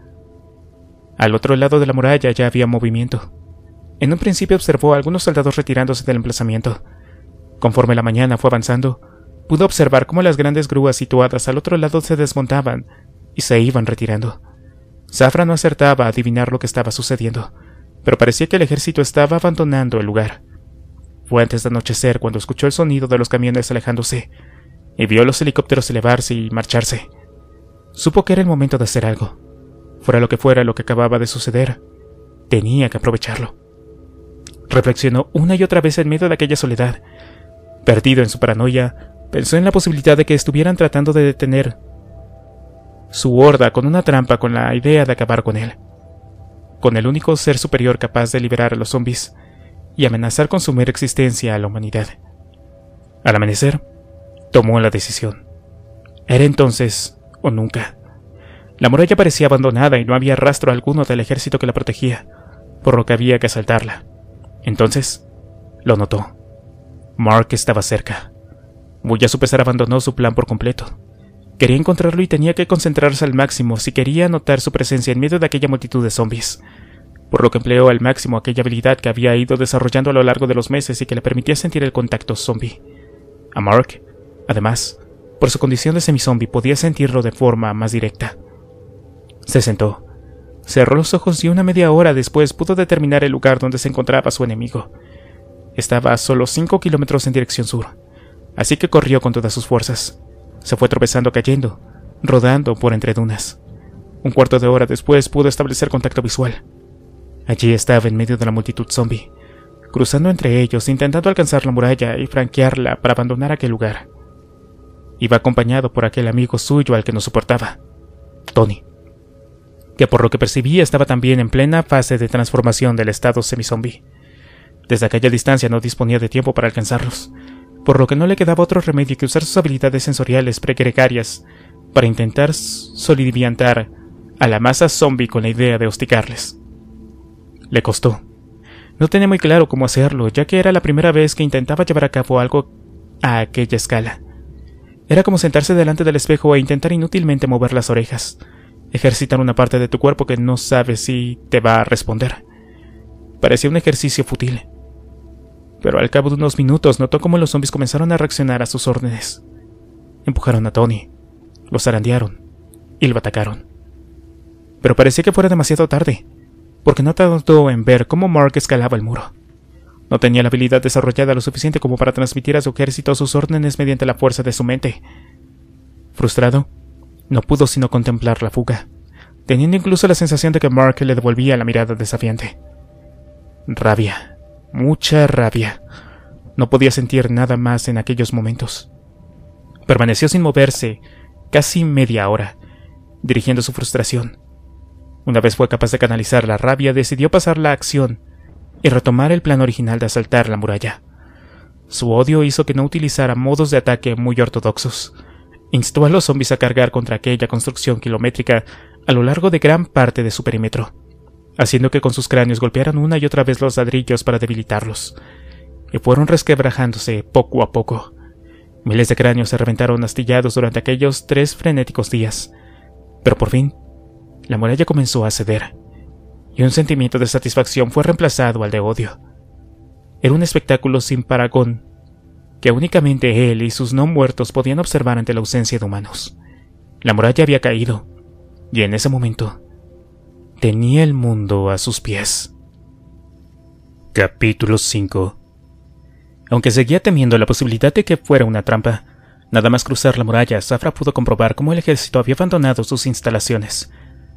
Al otro lado de la muralla ya había movimiento. En un principio observó a algunos soldados retirándose del emplazamiento. Conforme la mañana fue avanzando, pudo observar cómo las grandes grúas situadas al otro lado se desmontaban y se iban retirando. Zafra no acertaba a adivinar lo que estaba sucediendo, pero parecía que el ejército estaba abandonando el lugar. Fue antes de anochecer cuando escuchó el sonido de los camiones alejándose y vio los helicópteros elevarse y marcharse. Supo que era el momento de hacer algo. Fuera lo que fuera lo que acababa de suceder, tenía que aprovecharlo. Reflexionó una y otra vez en medio de aquella soledad. Perdido en su paranoia, pensó en la posibilidad de que estuvieran tratando de detener su horda con una trampa con la idea de acabar con él, con el único ser superior capaz de liberar a los zombies y amenazar con su mera existencia a la humanidad. Al amanecer, tomó la decisión. Era entonces o nunca. La muralla parecía abandonada y no había rastro alguno del ejército que la protegía, por lo que había que asaltarla. Entonces, lo notó. Mark estaba cerca. Muy a su pesar abandonó su plan por completo. Quería encontrarlo y tenía que concentrarse al máximo si quería notar su presencia en medio de aquella multitud de zombies, por lo que empleó al máximo aquella habilidad que había ido desarrollando a lo largo de los meses y que le permitía sentir el contacto zombie. A Mark, además, por su condición de semizombie, podía sentirlo de forma más directa. Se sentó, cerró los ojos y una media hora después pudo determinar el lugar donde se encontraba su enemigo. Estaba a solo cinco kilómetros en dirección sur, así que corrió con todas sus fuerzas. Se fue tropezando, cayendo, rodando por entre dunas. Un cuarto de hora después pudo establecer contacto visual. Allí estaba en medio de la multitud zombie, cruzando entre ellos, intentando alcanzar la muralla y franquearla para abandonar aquel lugar. Iba acompañado por aquel amigo suyo al que no soportaba, Tony, que por lo que percibía estaba también en plena fase de transformación del estado semizombie. Desde aquella distancia no disponía de tiempo para alcanzarlos, por lo que no le quedaba otro remedio que usar sus habilidades sensoriales pregregarias para intentar soliviantar a la masa zombie con la idea de hostigarles. Le costó. No tenía muy claro cómo hacerlo, ya que era la primera vez que intentaba llevar a cabo algo a aquella escala. Era como sentarse delante del espejo e intentar inútilmente mover las orejas, ejercitar una parte de tu cuerpo que no sabes si te va a responder. Parecía un ejercicio fútil. Pero al cabo de unos minutos notó cómo los zombies comenzaron a reaccionar a sus órdenes. Empujaron a Tony, lo zarandearon y lo atacaron. Pero parecía que fuera demasiado tarde, porque no tardó en ver cómo Mark escalaba el muro. No tenía la habilidad desarrollada lo suficiente como para transmitir a su ejército sus órdenes mediante la fuerza de su mente. Frustrado, no pudo sino contemplar la fuga, teniendo incluso la sensación de que Mark le devolvía la mirada desafiante. Rabia, mucha rabia. No podía sentir nada más en aquellos momentos. Permaneció sin moverse casi media hora, dirigiendo su frustración. Una vez fue capaz de canalizar la rabia, decidió pasar la acción y retomar el plan original de asaltar la muralla. Su odio hizo que no utilizara modos de ataque muy ortodoxos. Instó a los zombies a cargar contra aquella construcción kilométrica a lo largo de gran parte de su perímetro, haciendo que con sus cráneos golpearan una y otra vez los ladrillos para debilitarlos, y fueron resquebrajándose poco a poco. Miles de cráneos se reventaron astillados durante aquellos tres frenéticos días, pero por fin, la muralla comenzó a ceder, y un sentimiento de satisfacción fue reemplazado al de odio. Era un espectáculo sin parangón, que únicamente él y sus no muertos podían observar ante la ausencia de humanos. La muralla había caído, y en ese momento, tenía el mundo a sus pies. Capítulo cinco. Aunque seguía temiendo la posibilidad de que fuera una trampa, nada más cruzar la muralla, Zafra pudo comprobar cómo el ejército había abandonado sus instalaciones.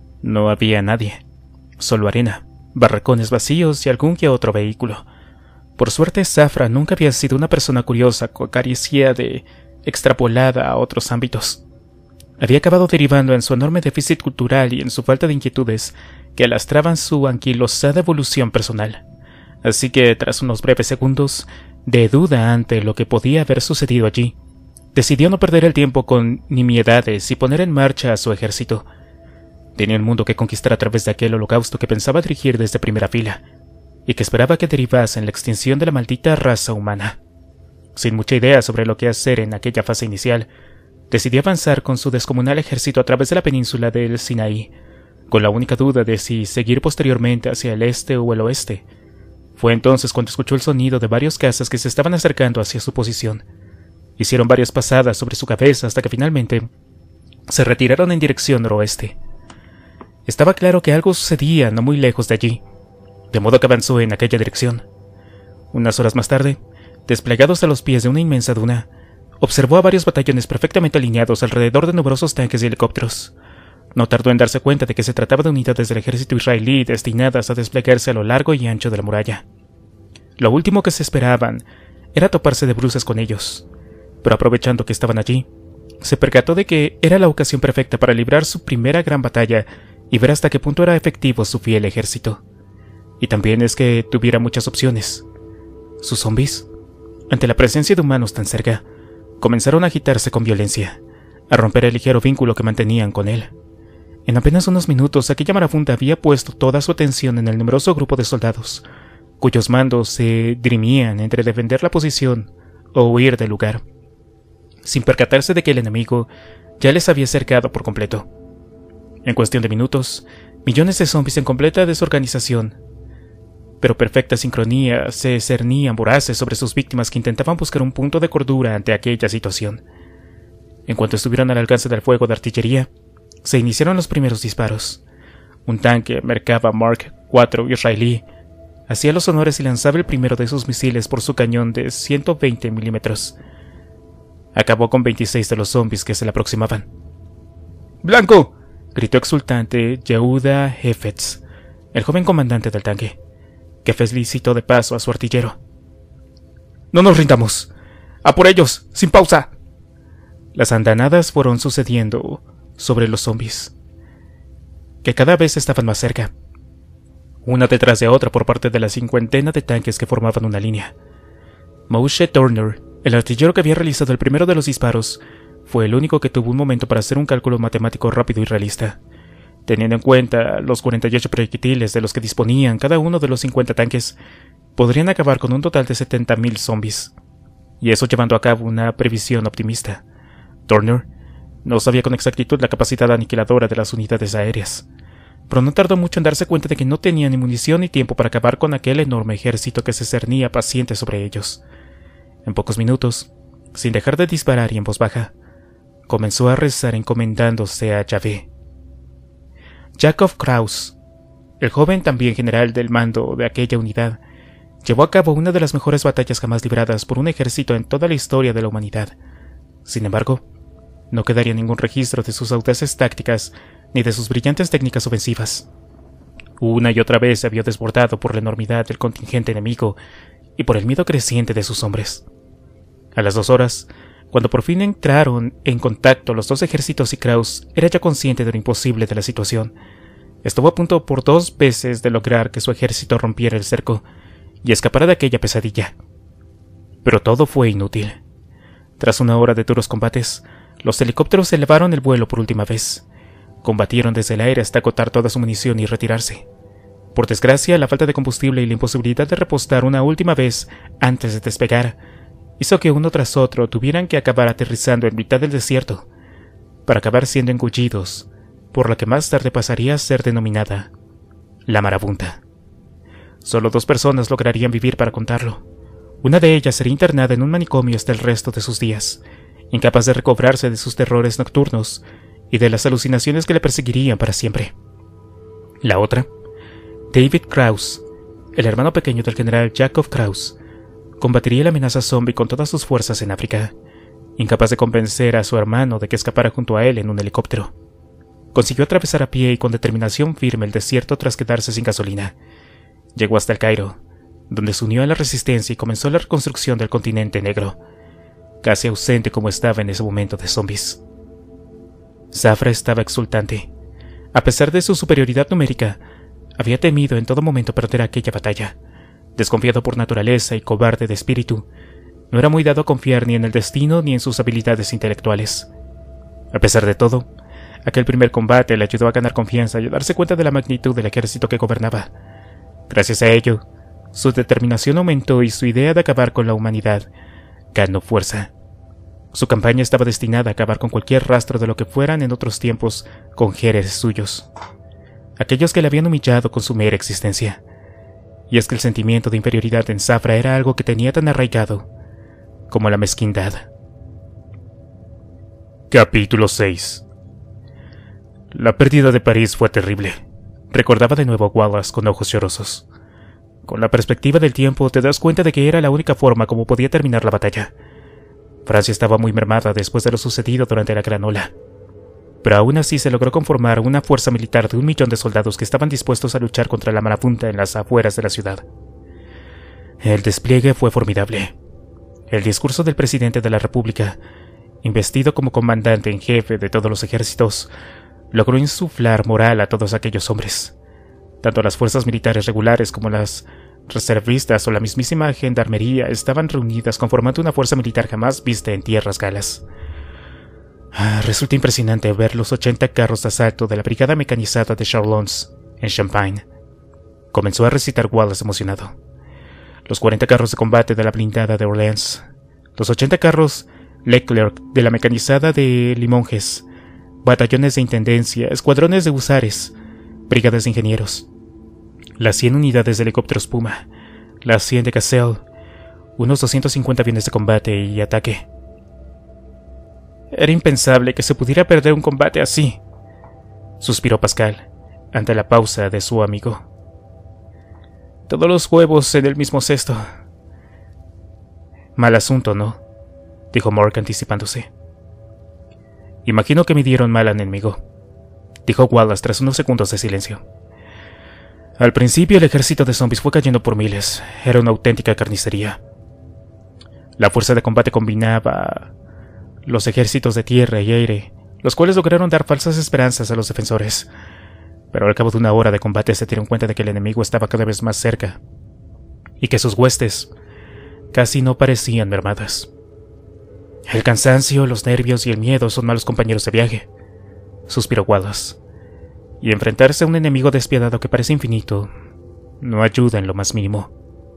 No había nadie, solo arena, barracones vacíos y algún que otro vehículo. Por suerte, Zafra nunca había sido una persona curiosa con caricia de extrapolada a otros ámbitos. Había acabado derivando en su enorme déficit cultural y en su falta de inquietudes que lastraban su anquilosada evolución personal. Así que, tras unos breves segundos de duda ante lo que podía haber sucedido allí, decidió no perder el tiempo con nimiedades y poner en marcha a su ejército. Tenía un mundo que conquistar a través de aquel holocausto que pensaba dirigir desde primera fila, y que esperaba que derivase en la extinción de la maldita raza humana. Sin mucha idea sobre lo que hacer en aquella fase inicial, decidió avanzar con su descomunal ejército a través de la península del Sinaí, con la única duda de si seguir posteriormente hacia el este o el oeste. Fue entonces cuando escuchó el sonido de varios cazas que se estaban acercando hacia su posición. Hicieron varias pasadas sobre su cabeza hasta que finalmente se retiraron en dirección noroeste. Estaba claro que algo sucedía no muy lejos de allí, de modo que avanzó en aquella dirección. Unas horas más tarde, desplegados a los pies de una inmensa duna, observó a varios batallones perfectamente alineados alrededor de numerosos tanques y helicópteros. No tardó en darse cuenta de que se trataba de unidades del ejército israelí destinadas a desplegarse a lo largo y ancho de la muralla. Lo último que se esperaban era toparse de bruces con ellos, pero aprovechando que estaban allí, se percató de que era la ocasión perfecta para librar su primera gran batalla y ver hasta qué punto era efectivo su fiel ejército. Y también es que tuviera muchas opciones. Sus zombies, ante la presencia de humanos tan cerca, comenzaron a agitarse con violencia, a romper el ligero vínculo que mantenían con él. En apenas unos minutos, aquella marabunta había puesto toda su atención en el numeroso grupo de soldados, cuyos mandos se dirimían entre defender la posición o huir del lugar, sin percatarse de que el enemigo ya les había cercado por completo. En cuestión de minutos, millones de zombies en completa desorganización, pero perfecta sincronía, se cernían voraces sobre sus víctimas que intentaban buscar un punto de cordura ante aquella situación. En cuanto estuvieron al alcance del fuego de artillería, se iniciaron los primeros disparos. Un tanque Merkava Mark cuatro israelí hacía los honores y lanzaba el primero de sus misiles por su cañón de ciento veinte milímetros. Acabó con veintiséis de los zombies que se le aproximaban. ¡Blanco!, gritó exultante Yehuda Hefetz, el joven comandante del tanque, que felicitó de paso a su artillero. ¡No nos rindamos! ¡A por ellos! ¡Sin pausa! Las andanadas fueron sucediendo sobre los zombies, que cada vez estaban más cerca, una detrás de otra por parte de la cincuentena de tanques que formaban una línea. Moshe Turner El artillero que había realizado el primero de los disparos fue el único que tuvo un momento para hacer un cálculo matemático rápido y realista. Teniendo en cuenta los cuarenta y ocho proyectiles de los que disponían cada uno de los cincuenta tanques, podrían acabar con un total de setenta mil zombies. Y eso llevando a cabo una previsión optimista. Turner no sabía con exactitud la capacidad aniquiladora de las unidades aéreas, pero no tardó mucho en darse cuenta de que no tenía ni munición ni tiempo para acabar con aquel enorme ejército que se cernía paciente sobre ellos. En pocos minutos, sin dejar de disparar y en voz baja, comenzó a rezar encomendándose a Yahvé. Yakov Kraus, el joven también general del mando de aquella unidad, llevó a cabo una de las mejores batallas jamás libradas por un ejército en toda la historia de la humanidad. Sin embargo, no quedaría ningún registro de sus audaces tácticas ni de sus brillantes técnicas ofensivas. Una y otra vez se había desbordado por la enormidad del contingente enemigo y por el miedo creciente de sus hombres. A las dos horas, cuando por fin entraron en contacto los dos ejércitos y Kraus era ya consciente de lo imposible de la situación. Estuvo a punto por dos veces de lograr que su ejército rompiera el cerco y escapara de aquella pesadilla. Pero todo fue inútil. Tras una hora de duros combates, los helicópteros elevaron el vuelo por última vez. Combatieron desde el aire hasta agotar toda su munición y retirarse. Por desgracia, la falta de combustible y la imposibilidad de repostar una última vez antes de despegar hizo que uno tras otro tuvieran que acabar aterrizando en mitad del desierto, para acabar siendo engullidos por la que más tarde pasaría a ser denominada la marabunta. Solo dos personas lograrían vivir para contarlo. Una de ellas sería internada en un manicomio hasta el resto de sus días, incapaz de recobrarse de sus terrores nocturnos y de las alucinaciones que le perseguirían para siempre. La otra, David Kraus, el hermano pequeño del general Yakov Kraus, combatiría la amenaza zombie con todas sus fuerzas en África, incapaz de convencer a su hermano de que escapara junto a él en un helicóptero. Consiguió atravesar a pie y con determinación firme el desierto tras quedarse sin gasolina. Llegó hasta el Cairo, donde se unió a la resistencia y comenzó la reconstrucción del continente negro, casi ausente como estaba en ese momento de zombies. Zafra estaba exultante. A pesar de su superioridad numérica, había temido en todo momento perder aquella batalla. Desconfiado por naturaleza y cobarde de espíritu, no era muy dado a confiar ni en el destino ni en sus habilidades intelectuales. A pesar de todo, aquel primer combate le ayudó a ganar confianza y a darse cuenta de la magnitud del ejército que gobernaba. Gracias a ello, su determinación aumentó y su idea de acabar con la humanidad ganó fuerza. Su campaña estaba destinada a acabar con cualquier rastro de lo que fueran en otros tiempos congéneres suyos, aquellos que le habían humillado con su mera existencia. Y es que el sentimiento de inferioridad en Zafra era algo que tenía tan arraigado como la mezquindad. Capítulo seis. La pérdida de París fue terrible. Recordaba de nuevo a Wallace con ojos llorosos. Con la perspectiva del tiempo te das cuenta de que era la única forma como podía terminar la batalla. Francia estaba muy mermada después de lo sucedido durante la Gran Ola, pero aún así se logró conformar una fuerza militar de un millón de soldados que estaban dispuestos a luchar contra la marabunta en las afueras de la ciudad. El despliegue fue formidable. El discurso del presidente de la República, investido como comandante en jefe de todos los ejércitos, logró insuflar moral a todos aquellos hombres. Tanto las fuerzas militares regulares como las reservistas o la mismísima gendarmería estaban reunidas conformando una fuerza militar jamás vista en tierras galas. Ah, resulta impresionante ver los ochenta carros de asalto de la brigada mecanizada de Charlons en Champagne. Comenzó a recitar Wallace emocionado. Los cuarenta carros de combate de la blindada de Orleans, los ochenta carros Leclerc de la mecanizada de Limoges, batallones de intendencia, escuadrones de husares, brigadas de ingenieros, las cien unidades de helicópteros Puma, las cien de Cassel, unos doscientos cincuenta aviones de combate y ataque. Era impensable que se pudiera perder un combate así, suspiró Pascal, ante la pausa de su amigo. Todos los huevos en el mismo cesto. Mal asunto, ¿no? Dijo Mork anticipándose. Imagino que me dieron mal al enemigo, dijo Wallace tras unos segundos de silencio. Al principio el ejército de zombies fue cayendo por miles. Era una auténtica carnicería. La fuerza de combate combinaba los ejércitos de tierra y aire, los cuales lograron dar falsas esperanzas a los defensores. Pero al cabo de una hora de combate se dieron cuenta de que el enemigo estaba cada vez más cerca, y que sus huestes casi no parecían mermadas. El cansancio, los nervios y el miedo son malos compañeros de viaje, suspiró Wallace. Y enfrentarse a un enemigo despiadado que parece infinito no ayuda en lo más mínimo.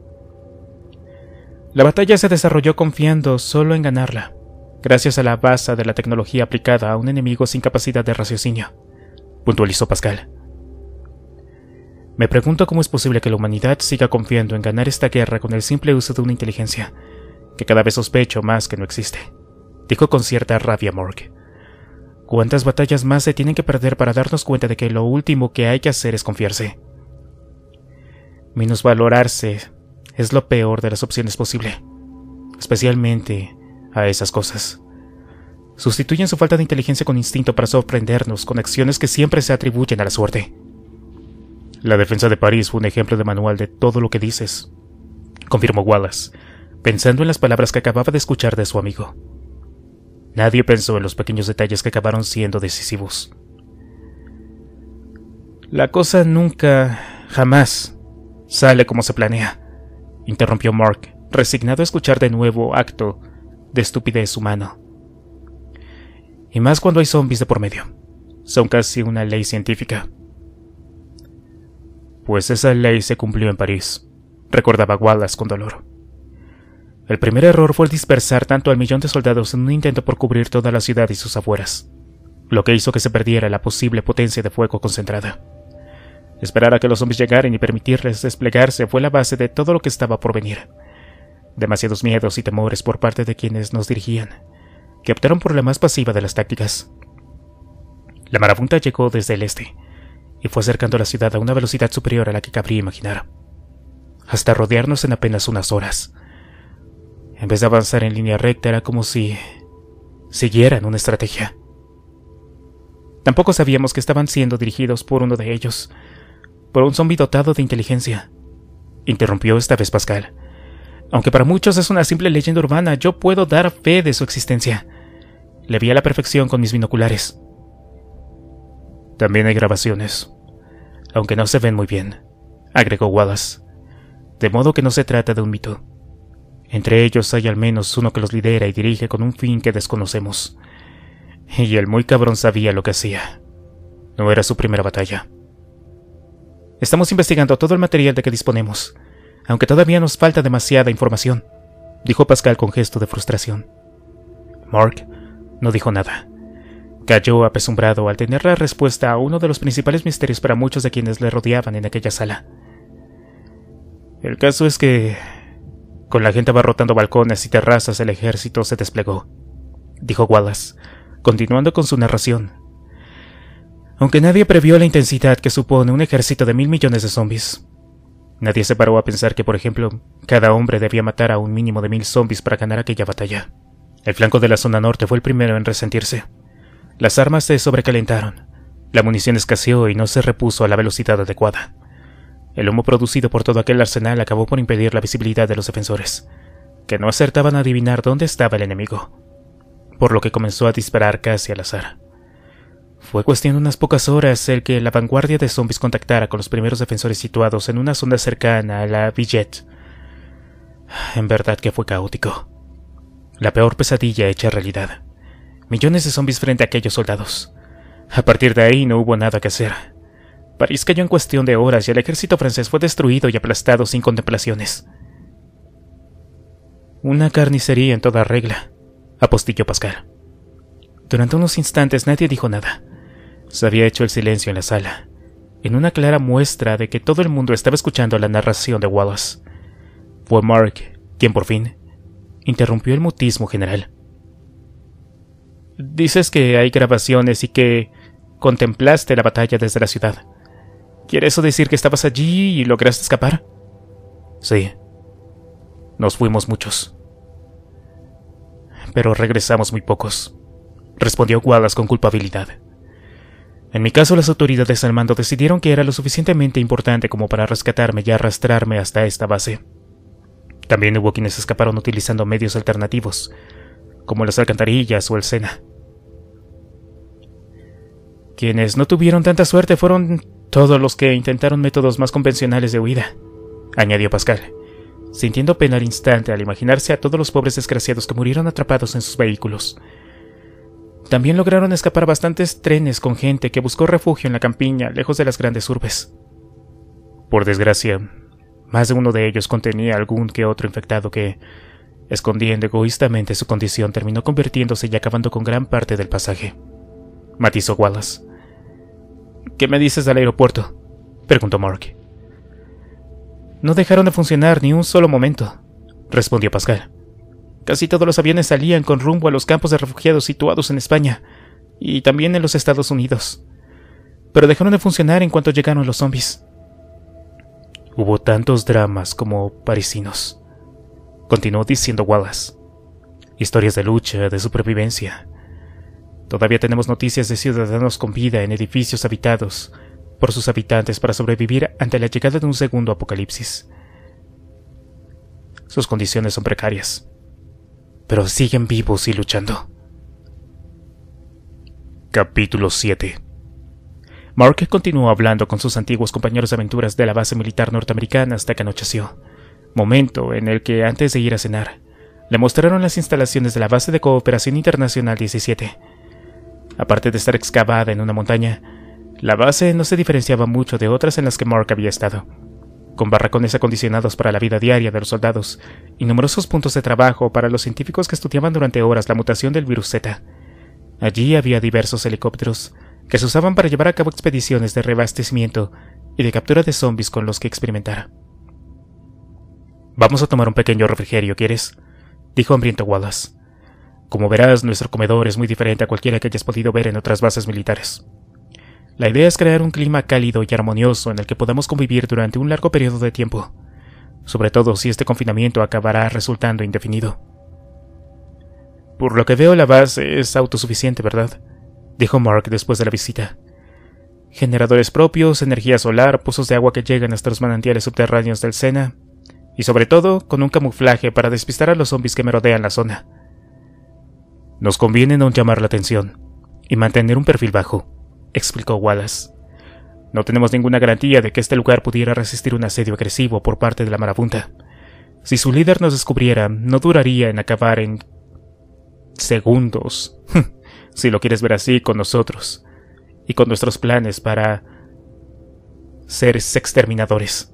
La batalla se desarrolló confiando solo en ganarla, gracias a la base de la tecnología aplicada a un enemigo sin capacidad de raciocinio, puntualizó Pascal. Me pregunto cómo es posible que la humanidad siga confiando en ganar esta guerra con el simple uso de una inteligencia que cada vez sospecho más que no existe, dijo con cierta rabia Mork. ¿Cuántas batallas más se tienen que perder para darnos cuenta de que lo último que hay que hacer es confiarse? Minusvalorarse es lo peor de las opciones posible, especialmente a esas cosas. Sustituyen su falta de inteligencia con instinto para sorprendernos con acciones que siempre se atribuyen a la suerte. La defensa de París fue un ejemplo de manual de todo lo que dices, confirmó Wallace, pensando en las palabras que acababa de escuchar de su amigo. Nadie pensó en los pequeños detalles que acabaron siendo decisivos. La cosa nunca, jamás, sale como se planea, interrumpió Mark, resignado a escuchar de nuevo acto de estupidez humano. Y más cuando hay zombies de por medio. Son casi una ley científica. Pues esa ley se cumplió en París, recordaba Wallace con dolor. El primer error fue el dispersar tanto al millón de soldados en un intento por cubrir toda la ciudad y sus afueras, lo que hizo que se perdiera la posible potencia de fuego concentrada. Esperar a que los zombies llegaran y permitirles desplegarse fue la base de todo lo que estaba por venir. Demasiados miedos y temores por parte de quienes nos dirigían, que optaron por la más pasiva de las tácticas. La marabunta llegó desde el este, y fue acercando la ciudad a una velocidad superior a la que cabría imaginar, hasta rodearnos en apenas unas horas. En vez de avanzar en línea recta, era como si siguieran una estrategia. Tampoco sabíamos que estaban siendo dirigidos por uno de ellos, por un zombi dotado de inteligencia, interrumpió esta vez Pascal. Aunque para muchos es una simple leyenda urbana, yo puedo dar fe de su existencia. Le vi a la perfección con mis binoculares. También hay grabaciones, aunque no se ven muy bien, agregó Wallace, de modo que no se trata de un mito. Entre ellos hay al menos uno que los lidera y dirige con un fin que desconocemos. Y el muy cabrón sabía lo que hacía. No era su primera batalla. Estamos investigando todo el material de que disponemos, aunque todavía nos falta demasiada información, dijo Pascal con gesto de frustración. Mark no dijo nada. Cayó apesumbrado al tener la respuesta a uno de los principales misterios para muchos de quienes le rodeaban en aquella sala. El caso es que, con la gente abarrotando balcones y terrazas, el ejército se desplegó, dijo Wallace, continuando con su narración. Aunque nadie previó la intensidad que supone un ejército de mil millones de zombies. Nadie se paró a pensar que, por ejemplo, cada hombre debía matar a un mínimo de mil zombies para ganar aquella batalla. El flanco de la zona norte fue el primero en resentirse. Las armas se sobrecalentaron, la munición escaseó y no se repuso a la velocidad adecuada. El humo producido por todo aquel arsenal acabó por impedir la visibilidad de los defensores, que no acertaban a adivinar dónde estaba el enemigo, por lo que comenzó a disparar casi al azar. Fue cuestión de unas pocas horas el que la vanguardia de zombies contactara con los primeros defensores situados en una zona cercana a la Villette. En verdad que fue caótico. La peor pesadilla hecha realidad. Millones de zombies frente a aquellos soldados. A partir de ahí no hubo nada que hacer. París cayó en cuestión de horas y el ejército francés fue destruido y aplastado sin contemplaciones. Una carnicería en toda regla, apostilló Pascal. Durante unos instantes nadie dijo nada. Se había hecho el silencio en la sala, en una clara muestra de que todo el mundo estaba escuchando la narración de Wallace. Fue Mark quien por fin interrumpió el mutismo general. Dices que hay grabaciones y que contemplaste la batalla desde la ciudad. ¿Quiere eso decir que estabas allí y lograste escapar? Sí. Nos fuimos muchos. Pero regresamos muy pocos, respondió Wallace con culpabilidad. En mi caso, las autoridades al mando decidieron que era lo suficientemente importante como para rescatarme y arrastrarme hasta esta base. También hubo quienes escaparon utilizando medios alternativos, como las alcantarillas o el Sena. Quienes no tuvieron tanta suerte fueron todos los que intentaron métodos más convencionales de huida, añadió Pascal, sintiendo pena al instante al imaginarse a todos los pobres desgraciados que murieron atrapados en sus vehículos. También lograron escapar bastantes trenes con gente que buscó refugio en la campiña, lejos de las grandes urbes. Por desgracia, más de uno de ellos contenía algún que otro infectado que, escondiendo egoístamente su condición, terminó convirtiéndose y acabando con gran parte del pasaje, matizó Wallace. ¿Qué me dices del aeropuerto?, preguntó Mark. No dejaron de funcionar ni un solo momento, respondió Pascal. Casi todos los aviones salían con rumbo a los campos de refugiados situados en España y también en los Estados Unidos, pero dejaron de funcionar en cuanto llegaron los zombies. Hubo tantos dramas como parisinos, continuó diciendo Wallace. Historias de lucha, de supervivencia. Todavía tenemos noticias de ciudadanos con vida en edificios habitados por sus habitantes para sobrevivir ante la llegada de un segundo apocalipsis. Sus condiciones son precarias, pero siguen vivos y luchando. Capítulo siete. Mark continuó hablando con sus antiguos compañeros de aventuras de la base militar norteamericana hasta que anocheció, momento en el que, antes de ir a cenar, le mostraron las instalaciones de la base de cooperación internacional diecisiete. Aparte de estar excavada en una montaña, la base no se diferenciaba mucho de otras en las que Mark había estado, con barracones acondicionados para la vida diaria de los soldados y numerosos puntos de trabajo para los científicos que estudiaban durante horas la mutación del virus Z. Allí había diversos helicópteros que se usaban para llevar a cabo expediciones de reabastecimiento y de captura de zombies con los que experimentar. «Vamos a tomar un pequeño refrigerio, ¿quieres?», dijo hambriento Wallace. «Como verás, nuestro comedor es muy diferente a cualquiera que hayas podido ver en otras bases militares. La idea es crear un clima cálido y armonioso en el que podamos convivir durante un largo periodo de tiempo, sobre todo si este confinamiento acabará resultando indefinido». «Por lo que veo, la base es autosuficiente, ¿verdad?», dijo Mark después de la visita. «Generadores propios, energía solar, pozos de agua que llegan hasta los manantiales subterráneos del Sena, y sobre todo, con un camuflaje para despistar a los zombies que merodean la zona. Nos conviene no llamar la atención y mantener un perfil bajo», explicó Wallace. «No tenemos ninguna garantía de que este lugar pudiera resistir un asedio agresivo por parte de la marabunta. Si su líder nos descubriera, no duraría en acabar en segundos, si lo quieres ver así, con nosotros y con nuestros planes para ser sexterminadores».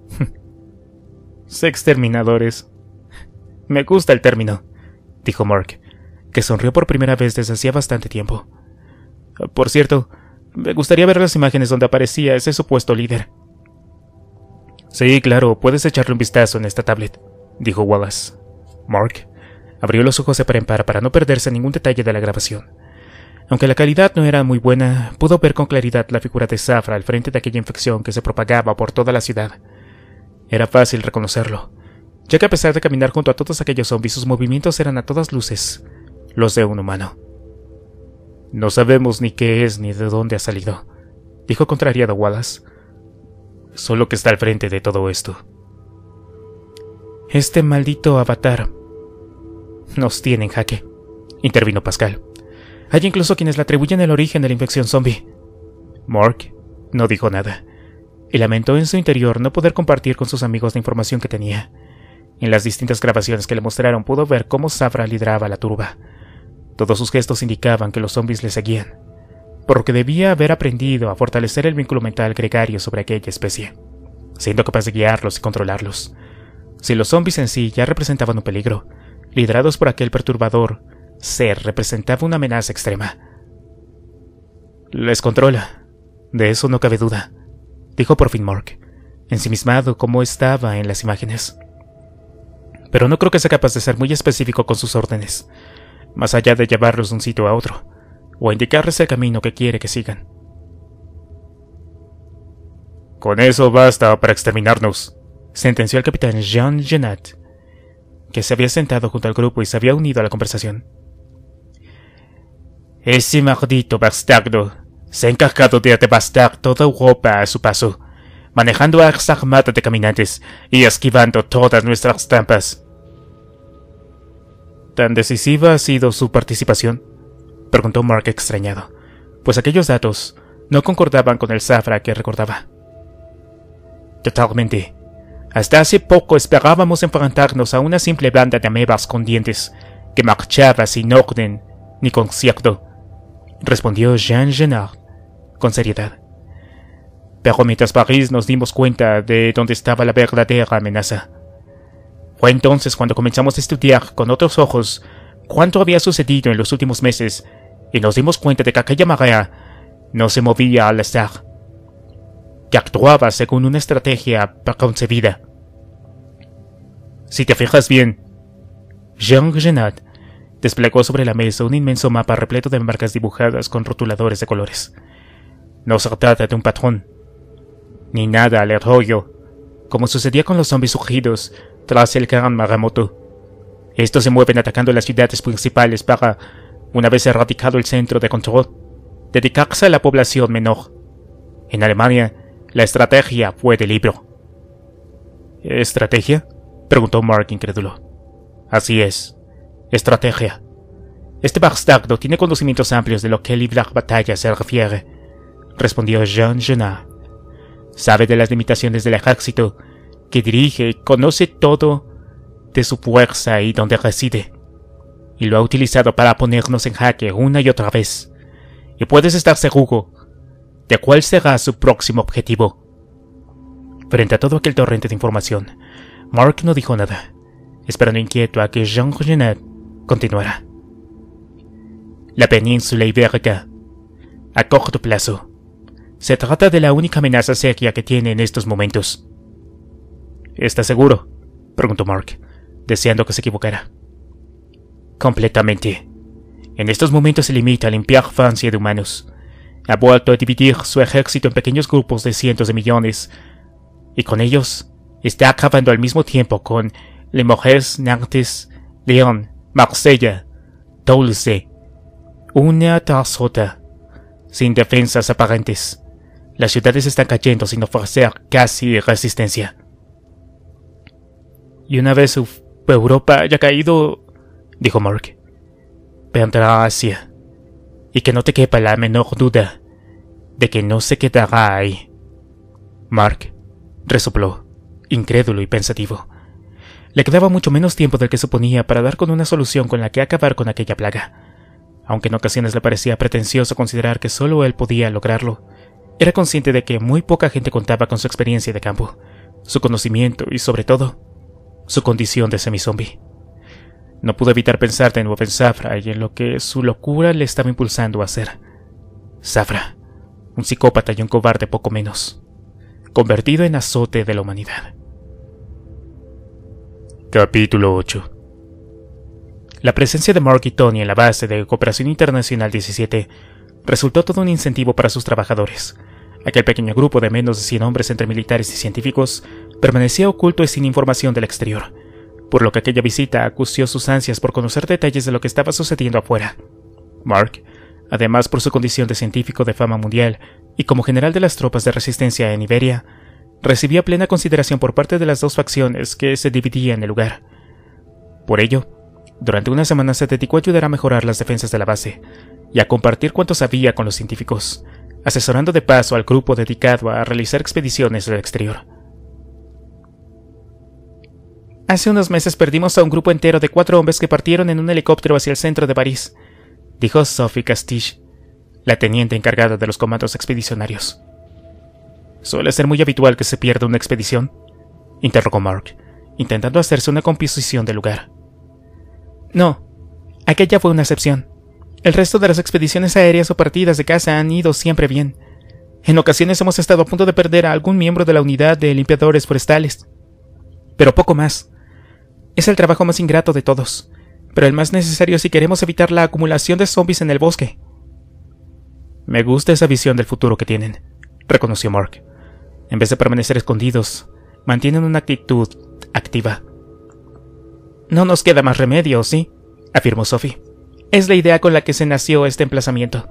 «Sexterminadores. Me gusta el término», dijo Mark, que sonrió por primera vez desde hacía bastante tiempo. «Por cierto, me gustaría ver las imágenes donde aparecía ese supuesto líder». «Sí, claro, puedes echarle un vistazo en esta tablet», dijo Wallace. Mark abrió los ojos de par en par para no perderse ningún detalle de la grabación. Aunque la calidad no era muy buena, pudo ver con claridad la figura de Zafra al frente de aquella infección que se propagaba por toda la ciudad. Era fácil reconocerlo, ya que a pesar de caminar junto a todos aquellos zombies, sus movimientos eran a todas luces los de un humano. «No sabemos ni qué es ni de dónde ha salido», dijo contrariado Wallace. «Solo que está al frente de todo esto. Este maldito avatar nos tiene en jaque», intervino Pascal. «Hay incluso quienes le atribuyen el origen de la infección zombie». Mark no dijo nada y lamentó en su interior no poder compartir con sus amigos la información que tenía. En las distintas grabaciones que le mostraron pudo ver cómo Zafra lideraba la turba. Todos sus gestos indicaban que los zombies le seguían, por lo que debía haber aprendido a fortalecer el vínculo mental gregario sobre aquella especie, siendo capaz de guiarlos y controlarlos. Si los zombies en sí ya representaban un peligro, liderados por aquel perturbador ser representaba una amenaza extrema. «Les controla, de eso no cabe duda», dijo por fin Mark, ensimismado como estaba en las imágenes. «Pero no creo que sea capaz de ser muy específico con sus órdenes, más allá de llevarlos de un sitio a otro, o indicarles el camino que quiere que sigan». «Con eso basta para exterminarnos», sentenció el capitán Jean Genat, que se había sentado junto al grupo y se había unido a la conversación. «Ese maldito bastardo se ha encargado de devastar toda Europa a su paso, manejando a esa armada de caminantes y esquivando todas nuestras trampas». «¿Tan decisiva ha sido su participación?», preguntó Mark extrañado, pues aquellos datos no concordaban con el Zafra que recordaba. «Totalmente. Hasta hace poco esperábamos enfrentarnos a una simple banda de amebas con dientes que marchaba sin orden ni concierto, respondió Jean Genard con seriedad. Pero mientras París nos dimos cuenta de dónde estaba la verdadera amenaza. Fue entonces cuando comenzamos a estudiar con otros ojos cuánto había sucedido en los últimos meses y nos dimos cuenta de que aquella marea no se movía al azar, que actuaba según una estrategia preconcebida. Si te fijas bien, Jean Genard desplegó sobre la mesa un inmenso mapa repleto de marcas dibujadas con rotuladores de colores. No se trata de un patrón, ni nada aleatorio, como sucedía con los zombies surgidos tras el gran maremoto. Estos se mueven atacando las ciudades principales para, una vez erradicado el centro de control, dedicarse a la población menor. En Alemania, la estrategia fue de libro. ¿Estrategia?, preguntó Mark incrédulo. Así es, estrategia. Este bastardo tiene conocimientos amplios de lo que librar batallas se refiere, respondió Jean Genard. Sabe de las limitaciones del ejército que dirige y conoce todo de su fuerza y dónde reside, y lo ha utilizado para ponernos en jaque una y otra vez, y puedes estar seguro de cuál será su próximo objetivo. Frente a todo aquel torrente de información, Mark no dijo nada, esperando inquieto a que Jean Genard continuara. La península ibérica, a corto plazo, se trata de la única amenaza seria que tiene en estos momentos. ¿Estás seguro?, preguntó Mark, deseando que se equivocara. Completamente. En estos momentos se limita a limpiar Francia de humanos. Ha vuelto a dividir su ejército en pequeños grupos de cientos de millones, y con ellos está acabando al mismo tiempo con Limoges, Nantes, Lyon, Marsella, Toulouse, una tras otra, sin defensas aparentes. Las ciudades están cayendo sin ofrecer casi resistencia. Y una vez Europa haya caído, dijo Mark, vendrá Asia, y que no te quepa la menor duda de que no se quedará ahí. Mark resopló, incrédulo y pensativo. Le quedaba mucho menos tiempo del que suponía para dar con una solución con la que acabar con aquella plaga. Aunque en ocasiones le parecía pretencioso considerar que solo él podía lograrlo, era consciente de que muy poca gente contaba con su experiencia de campo, su conocimiento y, sobre todo, su condición de semizombie. No pudo evitar pensar de nuevo en Zafra y en lo que su locura le estaba impulsando a hacer. Zafra, un psicópata y un cobarde poco menos, convertido en azote de la humanidad. Capítulo ocho. La presencia de Mark y Tony en la base de Cooperación Internacional diecisiete resultó todo un incentivo para sus trabajadores. Aquel pequeño grupo de menos de cien hombres entre militares y científicos permanecía oculto y sin información del exterior, por lo que aquella visita acució sus ansias por conocer detalles de lo que estaba sucediendo afuera. Mark, además por su condición de científico de fama mundial y como general de las tropas de resistencia en Iberia, recibía plena consideración por parte de las dos facciones que se dividían el lugar. Por ello, durante una semana se dedicó a ayudar a mejorar las defensas de la base y a compartir cuanto sabía con los científicos, asesorando de paso al grupo dedicado a realizar expediciones al exterior. Hace unos meses perdimos a un grupo entero de cuatro hombres que partieron en un helicóptero hacia el centro de París, dijo Sophie Castille, la teniente encargada de los comandos expedicionarios. ¿Suele ser muy habitual que se pierda una expedición?, interrogó Mark, intentando hacerse una composición del lugar. No, aquella fue una excepción. El resto de las expediciones aéreas o partidas de caza han ido siempre bien. En ocasiones hemos estado a punto de perder a algún miembro de la unidad de limpiadores forestales. Pero poco más. Es el trabajo más ingrato de todos, pero el más necesario si queremos evitar la acumulación de zombies en el bosque. Me gusta esa visión del futuro que tienen, reconoció Mark. En vez de permanecer escondidos, mantienen una actitud activa. No nos queda más remedio, ¿sí?, afirmó Sophie. Es la idea con la que se nació este emplazamiento.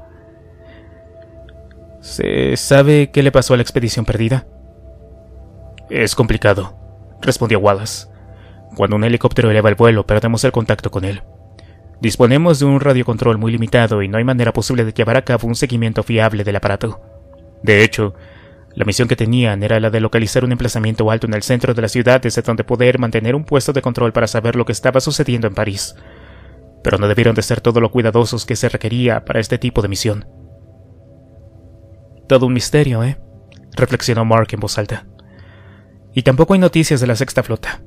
¿Se sabe qué le pasó a la expedición perdida? Es complicado, respondió Wallace. Cuando un helicóptero eleva el vuelo, perdemos el contacto con él. Disponemos de un radiocontrol muy limitado y no hay manera posible de llevar a cabo un seguimiento fiable del aparato. De hecho, La misión que tenían era la de localizar un emplazamiento alto en el centro de la ciudad desde donde poder mantener un puesto de control para saber lo que estaba sucediendo en París. Pero no debieron de ser todo lo cuidadosos que se requería para este tipo de misión. Todo un misterio, ¿eh? Reflexionó Mark en voz alta. Y tampoco hay noticias de la Sexta Flota.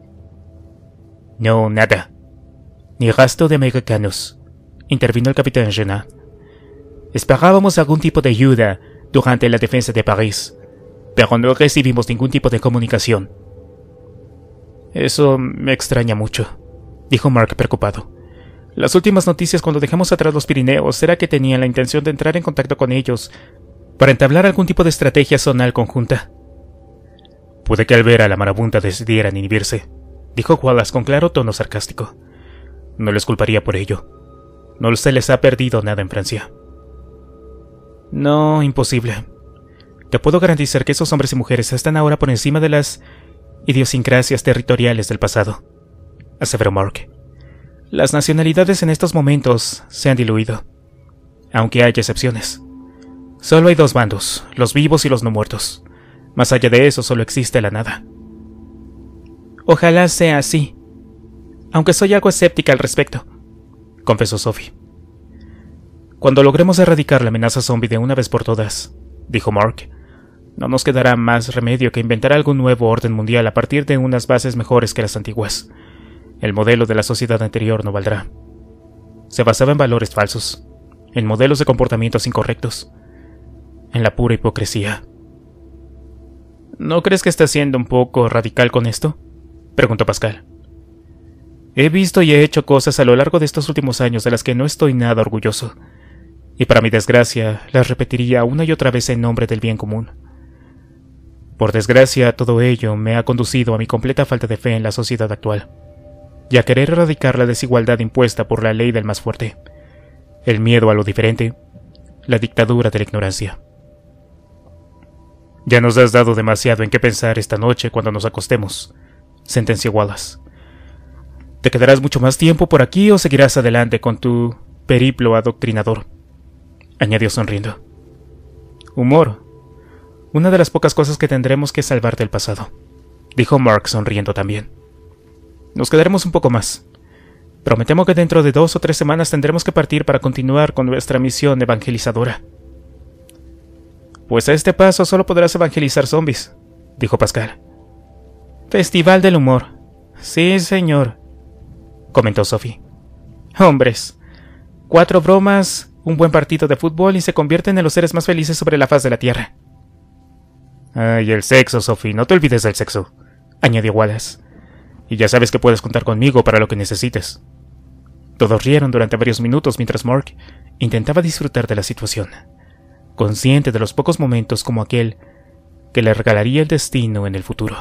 No, nada. Ni rastro de americanos, intervino el capitán Genat. Esperábamos algún tipo de ayuda durante la defensa de París, pero no recibimos ningún tipo de comunicación. Eso me extraña mucho, dijo Mark preocupado. Las últimas noticias cuando dejamos atrás los Pirineos era que tenían la intención de entrar en contacto con ellos para entablar algún tipo de estrategia zonal conjunta. Puede que al ver a la marabunta decidieran inhibirse, dijo Wallace con claro tono sarcástico. No les culparía por ello. No se les ha perdido nada en Francia. No, imposible. Te puedo garantizar que esos hombres y mujeres están ahora por encima de las idiosincrasias territoriales del pasado, aseveró Mark. Las nacionalidades en estos momentos se han diluido, aunque hay excepciones. Solo hay dos bandos, los vivos y los no muertos. Más allá de eso solo existe la nada. Ojalá sea así, aunque soy algo escéptica al respecto, confesó Sophie. Cuando logremos erradicar la amenaza zombie de una vez por todas, dijo Mark, no nos quedará más remedio que inventar algún nuevo orden mundial a partir de unas bases mejores que las antiguas. El modelo de la sociedad anterior no valdrá. Se basaba en valores falsos, en modelos de comportamientos incorrectos, en la pura hipocresía. ¿No crees que estás siendo un poco radical con esto?, preguntó Pascal. He visto y he hecho cosas a lo largo de estos últimos años de las que no estoy nada orgulloso, y para mi desgracia las repetiría una y otra vez en nombre del bien común. Por desgracia, todo ello me ha conducido a mi completa falta de fe en la sociedad actual, y a querer erradicar la desigualdad impuesta por la ley del más fuerte, el miedo a lo diferente, la dictadura de la ignorancia. Ya nos has dado demasiado en qué pensar esta noche cuando nos acostemos, sentenció Wallace. ¿Te quedarás mucho más tiempo por aquí o seguirás adelante con tu periplo adoctrinador?, añadió sonriendo. Humor. Una de las pocas cosas que tendremos que salvar del pasado, dijo Mark sonriendo también. Nos quedaremos un poco más, pero me temo que dentro de dos o tres semanas tendremos que partir para continuar con nuestra misión evangelizadora. Pues a este paso solo podrás evangelizar zombies, dijo Pascal. Festival del humor. Sí, señor, comentó Sophie. Hombres, cuatro bromas, un buen partido de fútbol y se convierten en los seres más felices sobre la faz de la tierra. Ay, el sexo, Sophie, no te olvides del sexo, añadió Wallace. Y ya sabes que puedes contar conmigo para lo que necesites. Todos rieron durante varios minutos mientras Mark intentaba disfrutar de la situación, consciente de los pocos momentos como aquel que le regalaría el destino en el futuro.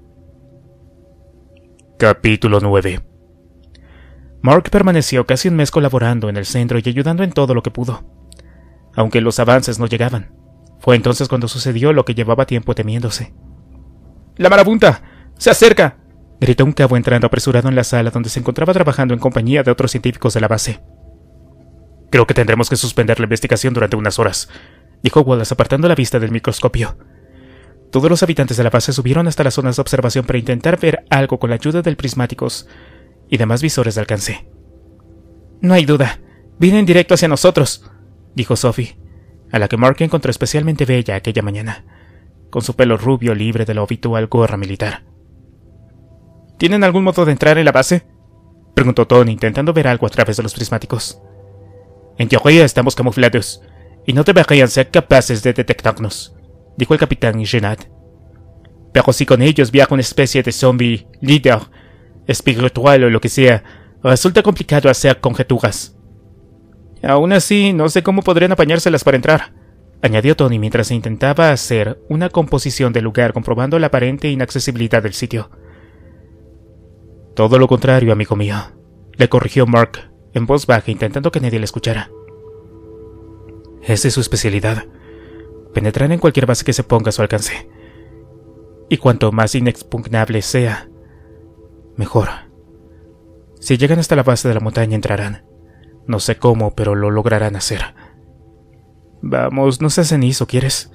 Capítulo nueve. Mark permaneció casi un mes colaborando en el centro y ayudando en todo lo que pudo, aunque los avances no llegaban. Fue entonces cuando sucedió lo que llevaba tiempo temiéndose. ¡La marabunta! ¡Se acerca!, gritó un cabo entrando apresurado en la sala donde se encontraba trabajando en compañía de otros científicos de la base. Creo que tendremos que suspender la investigación durante unas horas, dijo Wallace apartando la vista del microscopio. Todos los habitantes de la base subieron hasta las zonas de observación para intentar ver algo con la ayuda del prismáticos y demás visores de alcance. No hay duda, vienen directo hacia nosotros, dijo Sophie, a la que Mark encontró especialmente bella aquella mañana, con su pelo rubio libre de la habitual gorra militar. ¿Tienen algún modo de entrar en la base?, preguntó Tony, intentando ver algo a través de los prismáticos. En teoría estamos camuflados, y no deberían ser capaces de detectarnos, dijo el capitán Genat. Pero si con ellos viaja una especie de zombie líder, espiritual o lo que sea, resulta complicado hacer conjeturas. Aún así, no sé cómo podrían apañárselas para entrar, añadió Tony mientras intentaba hacer una composición del lugar comprobando la aparente inaccesibilidad del sitio. Todo lo contrario, amigo mío, le corrigió Mark en voz baja intentando que nadie le escuchara. Esa es su especialidad, penetrar en cualquier base que se ponga a su alcance. Y cuanto más inexpugnable sea, mejor. Si llegan hasta la base de la montaña entrarán. No sé cómo, pero lo lograrán hacer. Vamos, no seas cenizo, ¿quieres?,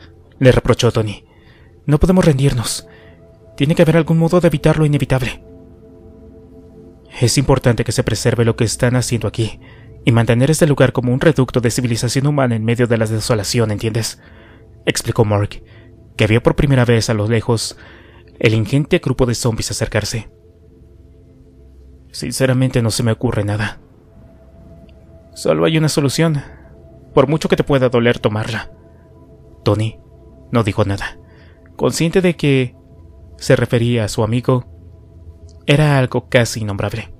le reprochó Tony. No podemos rendirnos. Tiene que haber algún modo de evitar lo inevitable. Es importante que se preserve lo que están haciendo aquí y mantener este lugar como un reducto de civilización humana en medio de la desolación, ¿entiendes? Explicó Mark, que vio por primera vez a lo lejos el ingente grupo de zombies acercarse. Sinceramente no se me ocurre nada. Solo hay una solución, por mucho que te pueda doler tomarla. Tony no dijo nada, consciente de que se refería a su amigo. Era algo casi innombrable.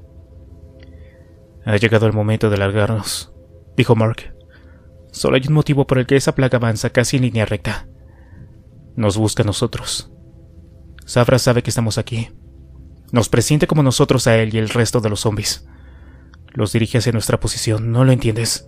Ha llegado el momento de largarnos, dijo Mark. Solo hay un motivo por el que esa plaga avanza casi en línea recta. Nos busca a nosotros. Zafra sabe que estamos aquí. Nos presiente como nosotros a él y el resto de los zombies. Los dirige hacia nuestra posición, ¿no lo entiendes?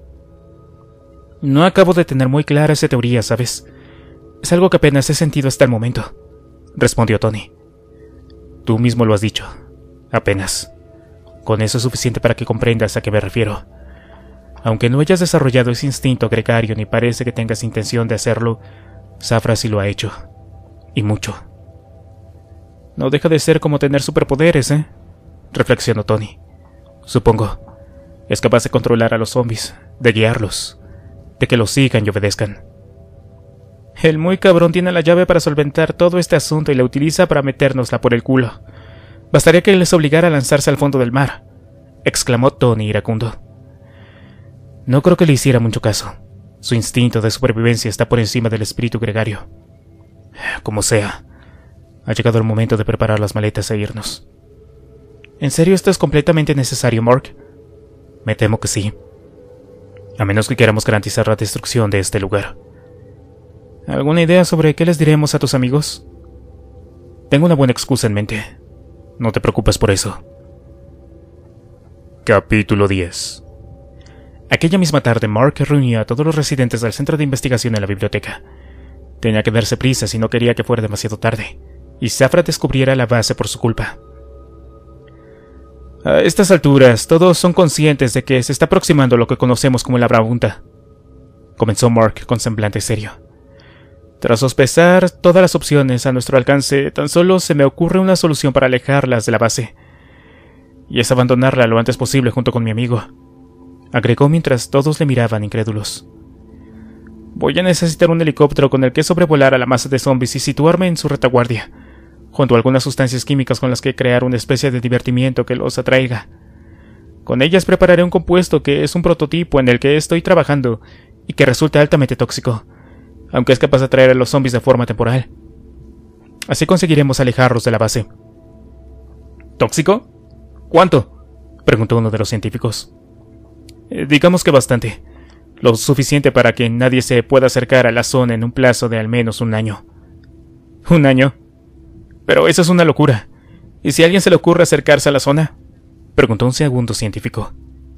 No acabo de tener muy clara esa teoría, ¿sabes? Es algo que apenas he sentido hasta el momento, respondió Tony. Tú mismo lo has dicho. Apenas. Con eso es suficiente para que comprendas a qué me refiero. Aunque no hayas desarrollado ese instinto gregario ni parece que tengas intención de hacerlo, Zafra sí lo ha hecho. Y mucho. No deja de ser como tener superpoderes, ¿eh? Reflexionó Tony. Supongo. Es capaz de controlar a los zombies, de guiarlos, de que los sigan y obedezcan. El muy cabrón tiene la llave para solventar todo este asunto y la utiliza para metérnosla por el culo. Bastaría que les obligara a lanzarse al fondo del mar, exclamó Tony iracundo. No creo que le hiciera mucho caso. Su instinto de supervivencia está por encima del espíritu gregario. Como sea, ha llegado el momento de preparar las maletas e irnos. ¿En serio esto es completamente necesario, Mark? Me temo que sí. A menos que queramos garantizar la destrucción de este lugar. ¿Alguna idea sobre qué les diremos a tus amigos? Tengo una buena excusa en mente. No te preocupes por eso. Capítulo diez. Aquella misma tarde, Mark reunió a todos los residentes del centro de investigación en la biblioteca. Tenía que darse prisa si no quería que fuera demasiado tarde, y Zafra descubriera la base por su culpa. A estas alturas, todos son conscientes de que se está aproximando lo que conocemos como la Braunta, comenzó Mark con semblante serio. Tras sospechar todas las opciones a nuestro alcance, tan solo se me ocurre una solución para alejarlas de la base, y es abandonarla lo antes posible junto con mi amigo, agregó mientras todos le miraban incrédulos. Voy a necesitar un helicóptero con el que sobrevolar a la masa de zombies y situarme en su retaguardia, junto a algunas sustancias químicas con las que crear una especie de divertimiento que los atraiga. Con ellas prepararé un compuesto que es un prototipo en el que estoy trabajando y que resulta altamente tóxico, aunque es capaz de atraer a los zombies de forma temporal. Así conseguiremos alejarlos de la base. ¿Tóxico? ¿Cuánto?, preguntó uno de los científicos. Eh, digamos que bastante. Lo suficiente para que nadie se pueda acercar a la zona en un plazo de al menos un año. ¿Un año? Pero eso es una locura. ¿Y si a alguien se le ocurre acercarse a la zona?, preguntó un segundo científico.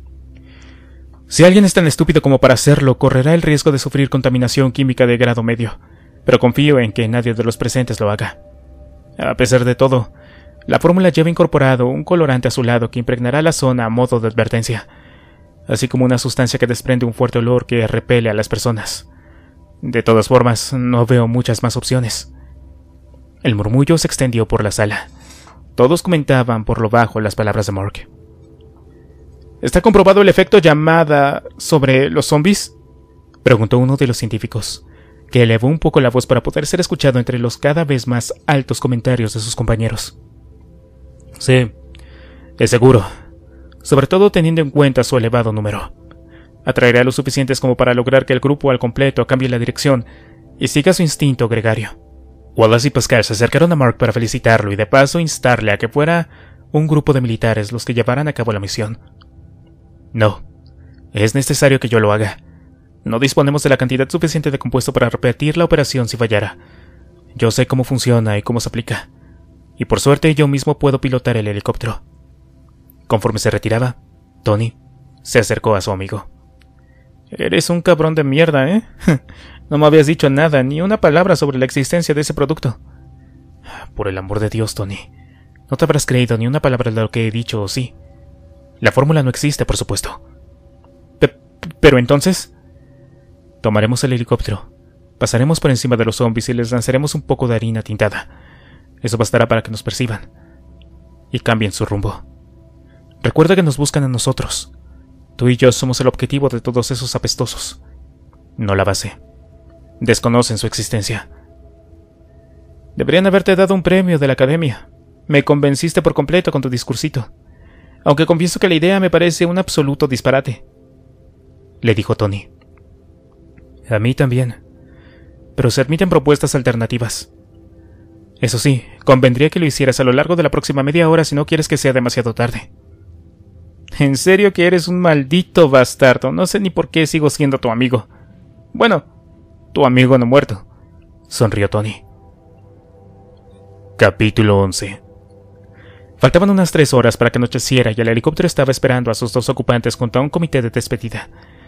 Si alguien es tan estúpido como para hacerlo, correrá el riesgo de sufrir contaminación química de grado medio, pero confío en que nadie de los presentes lo haga. A pesar de todo, la fórmula lleva incorporado un colorante azulado que impregnará la zona a modo de advertencia, así como una sustancia que desprende un fuerte olor que repele a las personas. De todas formas, no veo muchas más opciones. El murmullo se extendió por la sala. Todos comentaban por lo bajo las palabras de Mark. ¿Está comprobado el efecto llamada sobre los zombies?, preguntó uno de los científicos, que elevó un poco la voz para poder ser escuchado entre los cada vez más altos comentarios de sus compañeros. Sí, es seguro, sobre todo teniendo en cuenta su elevado número. Atraerá lo suficientes como para lograr que el grupo al completo cambie la dirección y siga su instinto gregario. Wallace y Pascal se acercaron a Mark para felicitarlo y de paso instarle a que fuera un grupo de militares los que llevaran a cabo la misión. No, es necesario que yo lo haga. No disponemos de la cantidad suficiente de compuesto para repetir la operación si fallara. Yo sé cómo funciona y cómo se aplica, y por suerte yo mismo puedo pilotar el helicóptero. Conforme se retiraba, Tony se acercó a su amigo. Eres un cabrón de mierda, ¿eh? No me habías dicho nada, ni una palabra sobre la existencia de ese producto. Por el amor de Dios, Tony, no te habrás creído ni una palabra de lo que he dicho, ¿o sí? La fórmula no existe, por supuesto. Pe- pero entonces... Tomaremos el helicóptero Pasaremos por encima de los zombies y les lanzaremos un poco de harina tintada. Eso bastará para que nos perciban y cambien su rumbo. Recuerda que nos buscan a nosotros. Tú y yo somos el objetivo de todos esos apestosos, no la base. Desconocen su existencia. Deberían haberte dado un premio de la academia. Me convenciste por completo con tu discursito. Aunque confieso que la idea me parece un absoluto disparate, le dijo Tony. A mí también. Pero se admiten propuestas alternativas. Eso sí, convendría que lo hicieras a lo largo de la próxima media hora si no quieres que sea demasiado tarde. En serio que eres un maldito bastardo. No sé ni por qué sigo siendo tu amigo. Bueno, tu amigo no muerto, sonrió Tony. Capítulo once. Faltaban unas tres horas para que anocheciera y el helicóptero estaba esperando a sus dos ocupantes junto a un comité de despedida.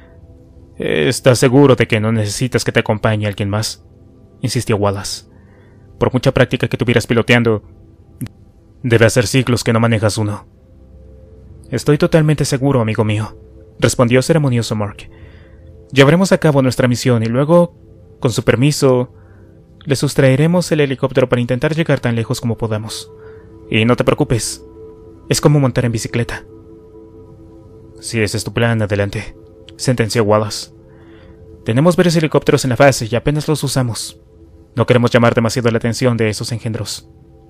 ¿Estás seguro de que no necesitas que te acompañe alguien más?, insistió Wallace. Por mucha práctica que tuvieras piloteando, debe hacer siglos que no manejas uno. Estoy totalmente seguro, amigo mío, respondió ceremonioso Mark. Llevaremos a cabo nuestra misión y luego, con su permiso, le sustraeremos el helicóptero para intentar llegar tan lejos como podamos. Y no te preocupes, es como montar en bicicleta. Si ese es tu plan, adelante, sentenció Wallace. Tenemos varios helicópteros en la base y apenas los usamos. No queremos llamar demasiado la atención de esos engendros.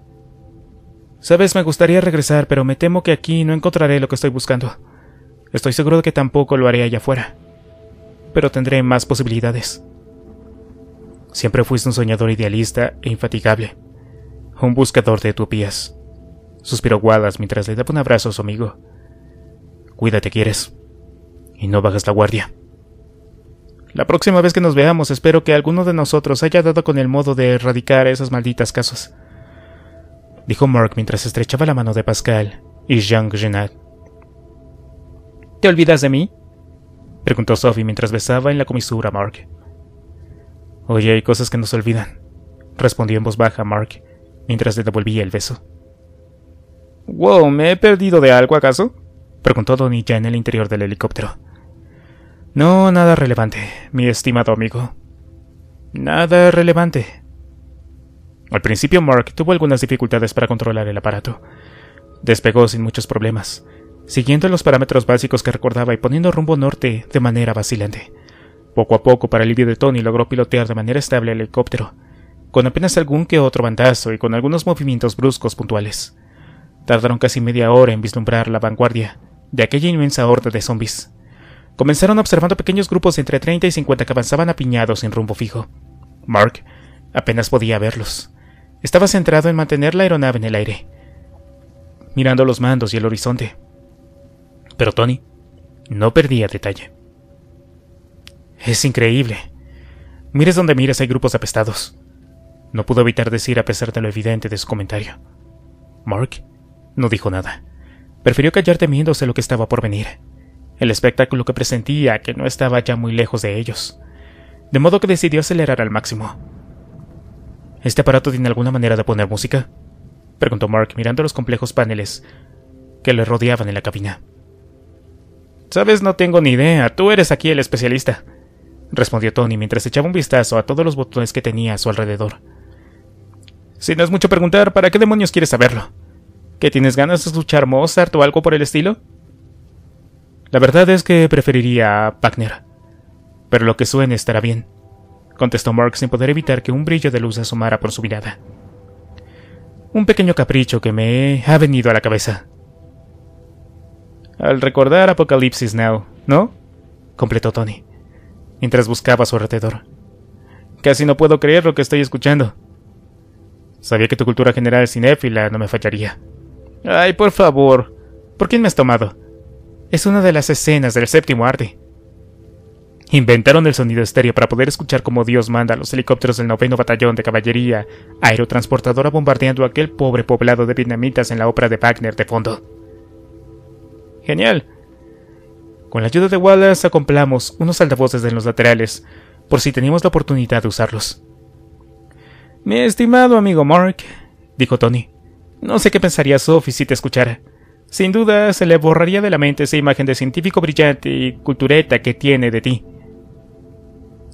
Sabes, me gustaría regresar, pero me temo que aquí no encontraré lo que estoy buscando. Estoy seguro de que tampoco lo haré allá afuera, pero tendré más posibilidades. Siempre fuiste un soñador idealista e infatigable, un buscador de utopías, suspiró Wallace mientras le daba un abrazo a su amigo. Cuídate, ¿quieres? Y no bajes la guardia. La próxima vez que nos veamos espero que alguno de nosotros haya dado con el modo de erradicar esas malditas casos, dijo Mark mientras estrechaba la mano de Pascal y Jean Genat. ¿Te olvidas de mí?, preguntó Sophie mientras besaba en la comisura a Mark. Oye, hay cosas que no se olvidan, respondió en voz baja Mark mientras le devolvía el beso. Wow, ¿me he perdido de algo acaso?, preguntó Donnie ya en el interior del helicóptero. No, nada relevante, mi estimado amigo. Nada relevante. Al principio Mark tuvo algunas dificultades para controlar el aparato. Despegó sin muchos problemas, siguiendo los parámetros básicos que recordaba y poniendo rumbo norte de manera vacilante. Poco a poco, para alivio de Tony, logró pilotear de manera estable el helicóptero, con apenas algún que otro bandazo y con algunos movimientos bruscos puntuales. Tardaron casi media hora en vislumbrar la vanguardia de aquella inmensa horda de zombies. Comenzaron observando pequeños grupos de entre treinta y cincuenta que avanzaban apiñados sin rumbo fijo. Mark apenas podía verlos. Estaba centrado en mantener la aeronave en el aire, mirando los mandos y el horizonte. Pero Tony no perdía detalle. Es increíble. Mires donde mires hay grupos apestados, no pudo evitar decir a pesar de lo evidente de su comentario. Mark no dijo nada. Prefirió callar temiéndose lo que estaba por venir. El espectáculo que presentía que no estaba ya muy lejos de ellos, de modo que decidió acelerar al máximo. ¿Este aparato tiene alguna manera de poner música?, preguntó Mark mirando los complejos paneles que le rodeaban en la cabina. Sabes, no tengo ni idea, tú eres aquí el especialista, respondió Tony mientras echaba un vistazo a todos los botones que tenía a su alrededor. Si no es mucho preguntar, ¿para qué demonios quieres saberlo? ¿Que tienes ganas de escuchar Mozart o algo por el estilo? La verdad es que preferiría a Wagner, pero lo que suene estará bien, contestó Mark sin poder evitar que un brillo de luz asomara por su mirada. Un pequeño capricho que me ha venido a la cabeza. Al recordar Apocalipsis Now, ¿no?, completó Tony, mientras buscaba a su alrededor. Casi no puedo creer lo que estoy escuchando. Sabía que tu cultura general cinéfila no me fallaría. Ay, por favor, ¿por quién me has tomado? Es una de las escenas del séptimo arte. Inventaron el sonido estéreo para poder escuchar cómo Dios manda a los helicópteros del noveno batallón de caballería aerotransportadora bombardeando aquel pobre poblado de vietnamitas en la ópera de Wagner de fondo. Genial. Con la ayuda de Wallace acoplamos unos altavoces en los laterales, por si teníamos la oportunidad de usarlos. Mi estimado amigo Mark, dijo Tony, no sé qué pensaría Sophie si te escuchara. Sin duda se le borraría de la mente esa imagen de científico brillante y cultureta que tiene de ti.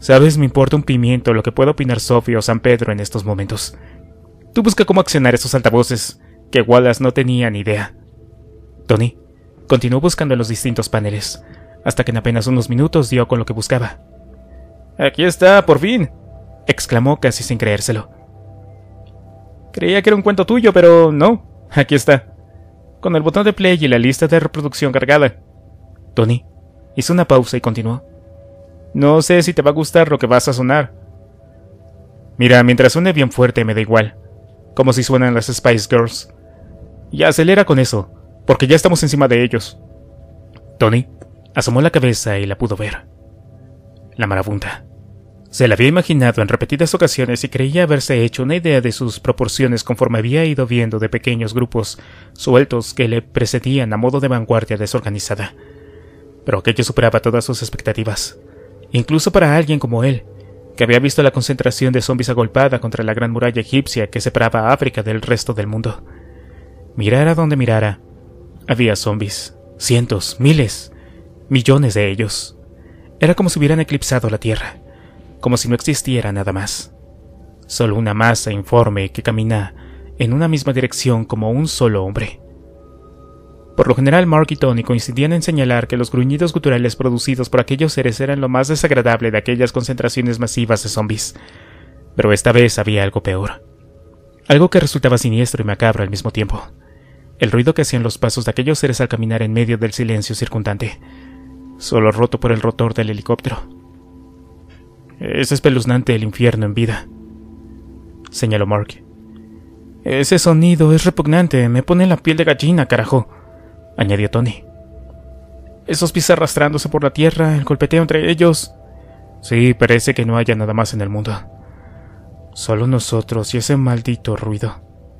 Sabes, me importa un pimiento lo que pueda opinar Sophie o San Pedro en estos momentos. Tú busca cómo accionar esos altavoces, que Wallace no tenía ni idea. Tony continuó buscando en los distintos paneles, hasta que en apenas unos minutos dio con lo que buscaba. «¡Aquí está, por fin!», exclamó casi sin creérselo. «Creía que era un cuento tuyo, pero no. Aquí está, con el botón de play y la lista de reproducción cargada». Tony hizo una pausa y continuó. «No sé si te va a gustar lo que vas a sonar. Mira, mientras suene bien fuerte me da igual, como si suenan las Spice Girls. Y acelera con eso, porque ya estamos encima de ellos». Tony asomó la cabeza y la pudo ver. La marabunta se la había imaginado en repetidas ocasiones y creía haberse hecho una idea de sus proporciones conforme había ido viendo de pequeños grupos sueltos que le precedían a modo de vanguardia desorganizada. Pero aquello superaba todas sus expectativas, incluso para alguien como él, que había visto la concentración de zombies agolpada contra la gran muralla egipcia que separaba a África del resto del mundo. Mirara donde mirara, había zombies, cientos, miles, millones de ellos. Era como si hubieran eclipsado la Tierra, como si no existiera nada más. Solo una masa informe que camina en una misma dirección como un solo hombre. Por lo general, Mark y Tony coincidían en señalar que los gruñidos guturales producidos por aquellos seres eran lo más desagradable de aquellas concentraciones masivas de zombies. Pero esta vez había algo peor. Algo que resultaba siniestro y macabro al mismo tiempo. El ruido que hacían los pasos de aquellos seres al caminar en medio del silencio circundante, solo roto por el rotor del helicóptero. «Es espeluznante el infierno en vida», señaló Mark. «Ese sonido es repugnante, me pone la piel de gallina, carajo», añadió Tony. «Esos pies arrastrándose por la tierra, el golpeteo entre ellos. Sí, parece que no haya nada más en el mundo. Solo nosotros y ese maldito ruido.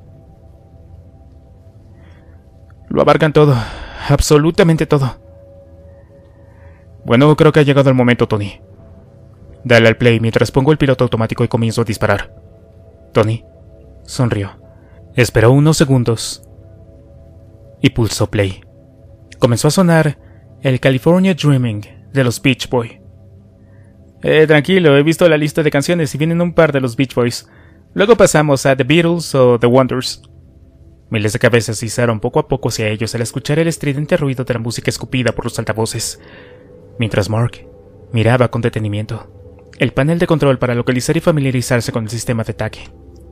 Lo abarcan todo, absolutamente todo». «Bueno, creo que ha llegado el momento, Tony. Dale al play mientras pongo el piloto automático y comienzo a disparar». Tony sonrió, esperó unos segundos y pulsó play. Comenzó a sonar el California Dreaming de los Beach Boys. Eh, tranquilo, he visto la lista de canciones y vienen un par de los Beach Boys. Luego pasamos a The Beatles o The Wonders. Miles de cabezas se izaron poco a poco hacia ellos al escuchar el estridente ruido de la música escupida por los altavoces, mientras Mark miraba con detenimiento el panel de control para localizar y familiarizarse con el sistema de ataque.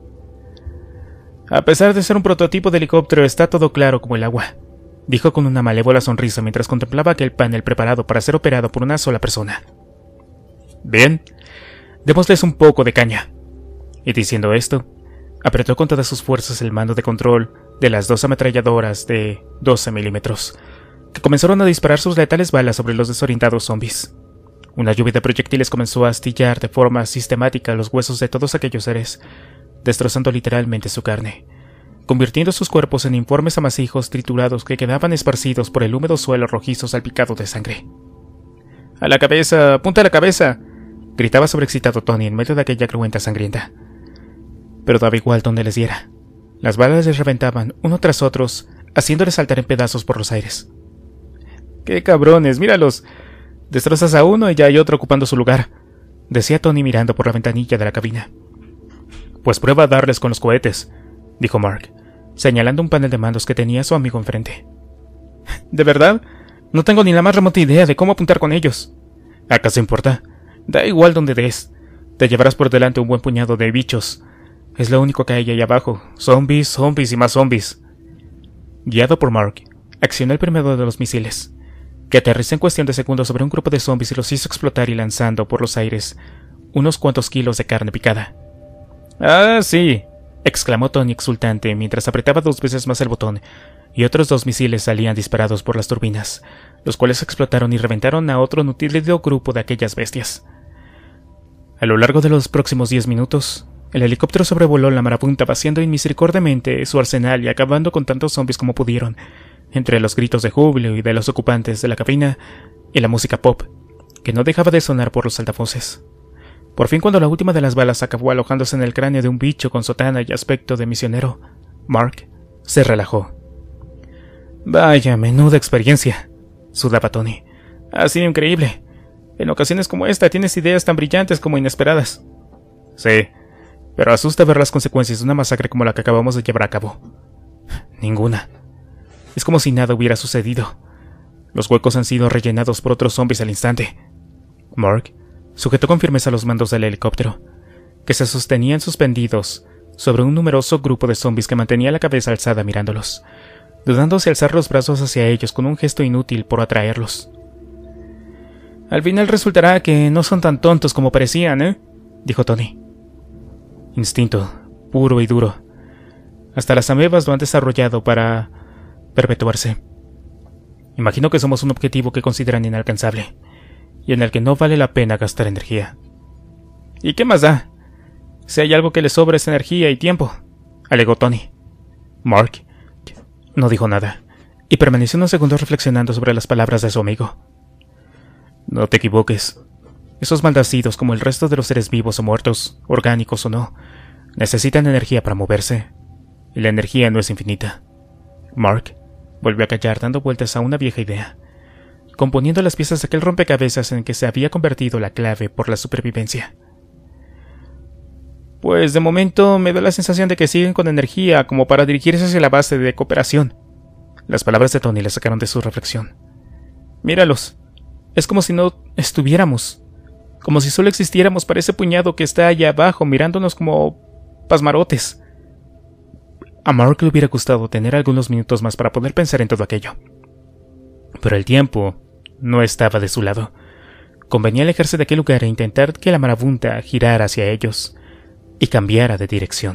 «A pesar de ser un prototipo de helicóptero, está todo claro como el agua», dijo con una malévola sonrisa mientras contemplaba aquel panel preparado para ser operado por una sola persona. «Bien, démosles un poco de caña». Y diciendo esto, apretó con todas sus fuerzas el mando de control de las dos ametralladoras de doce milímetros, que comenzaron a disparar sus letales balas sobre los desorientados zombies. Una lluvia de proyectiles comenzó a astillar de forma sistemática los huesos de todos aquellos seres, destrozando literalmente su carne, convirtiendo sus cuerpos en informes amasijos triturados que quedaban esparcidos por el húmedo suelo rojizo salpicado de sangre. «¡A la cabeza! ¡Apunta a la cabeza!», gritaba sobreexcitado Tony en medio de aquella cruenta sangrienta. Pero daba igual donde les diera. Las balas les reventaban uno tras otros, haciéndoles saltar en pedazos por los aires. «¡Qué cabrones! ¡Míralos! Destrozas a uno y ya hay otro ocupando su lugar», decía Tony mirando por la ventanilla de la cabina. «Pues prueba a darles con los cohetes», dijo Mark, señalando un panel de mandos que tenía su amigo enfrente. «¿De verdad? No tengo ni la más remota idea de cómo apuntar con ellos». «¿Acaso importa? Da igual donde des. Te llevarás por delante un buen puñado de bichos. Es lo único que hay ahí abajo. Zombies, zombies y más zombies». Guiado por Mark, accionó el primero de los misiles, que aterrizó en cuestión de segundos sobre un grupo de zombies y los hizo explotar y lanzando por los aires unos cuantos kilos de carne picada. «¡Ah, sí!», exclamó Tony exultante mientras apretaba dos veces más el botón y otros dos misiles salían disparados por las turbinas, los cuales explotaron y reventaron a otro nutrido grupo de aquellas bestias. A lo largo de los próximos diez minutos, el helicóptero sobrevoló la marabunta vaciando inmisericordiamente su arsenal y acabando con tantos zombies como pudieron, entre los gritos de júbilo y de los ocupantes de la cabina y la música pop, que no dejaba de sonar por los altavoces. Por fin, cuando la última de las balas acabó alojándose en el cráneo de un bicho con sotana y aspecto de misionero, Mark se relajó. «Vaya, menuda experiencia», sudaba Tony. «Ha sido increíble. En ocasiones como esta tienes ideas tan brillantes como inesperadas. Sí, pero asusta ver las consecuencias de una masacre como la que acabamos de llevar a cabo. Ninguna. Es como si nada hubiera sucedido. Los huecos han sido rellenados por otros zombies al instante. Mark sujetó con firmeza los mandos del helicóptero, que se sostenían suspendidos sobre un numeroso grupo de zombies que mantenía la cabeza alzada mirándolos, dudando si alzar los brazos hacia ellos con un gesto inútil por atraerlos. Al final resultará que no son tan tontos como parecían, ¿eh? Dijo Tony. Instinto, puro y duro. Hasta las amebas lo han desarrollado para perpetuarse. Imagino que somos un objetivo que consideran inalcanzable, y en el que no vale la pena gastar energía. ¿Y qué más da? Si hay algo que le sobra es energía y tiempo, alegó Tony. Mark no dijo nada, y permaneció unos segundos reflexionando sobre las palabras de su amigo. No te equivoques. Esos malnacidos, como el resto de los seres vivos o muertos, orgánicos o no, necesitan energía para moverse, y la energía no es infinita. Mark volvió a callar dando vueltas a una vieja idea, componiendo las piezas de aquel rompecabezas en que se había convertido la clave por la supervivencia. Pues de momento me da la sensación de que siguen con energía como para dirigirse hacia la base de cooperación. Las palabras de Tony le sacaron de su reflexión. Míralos. Es como si no estuviéramos. Como si solo existiéramos para ese puñado que está allá abajo mirándonos como pasmarotes. A Mark le hubiera gustado tener algunos minutos más para poder pensar en todo aquello. Pero el tiempo no estaba de su lado. Convenía alejarse de aquel lugar e intentar que la marabunta girara hacia ellos y cambiara de dirección.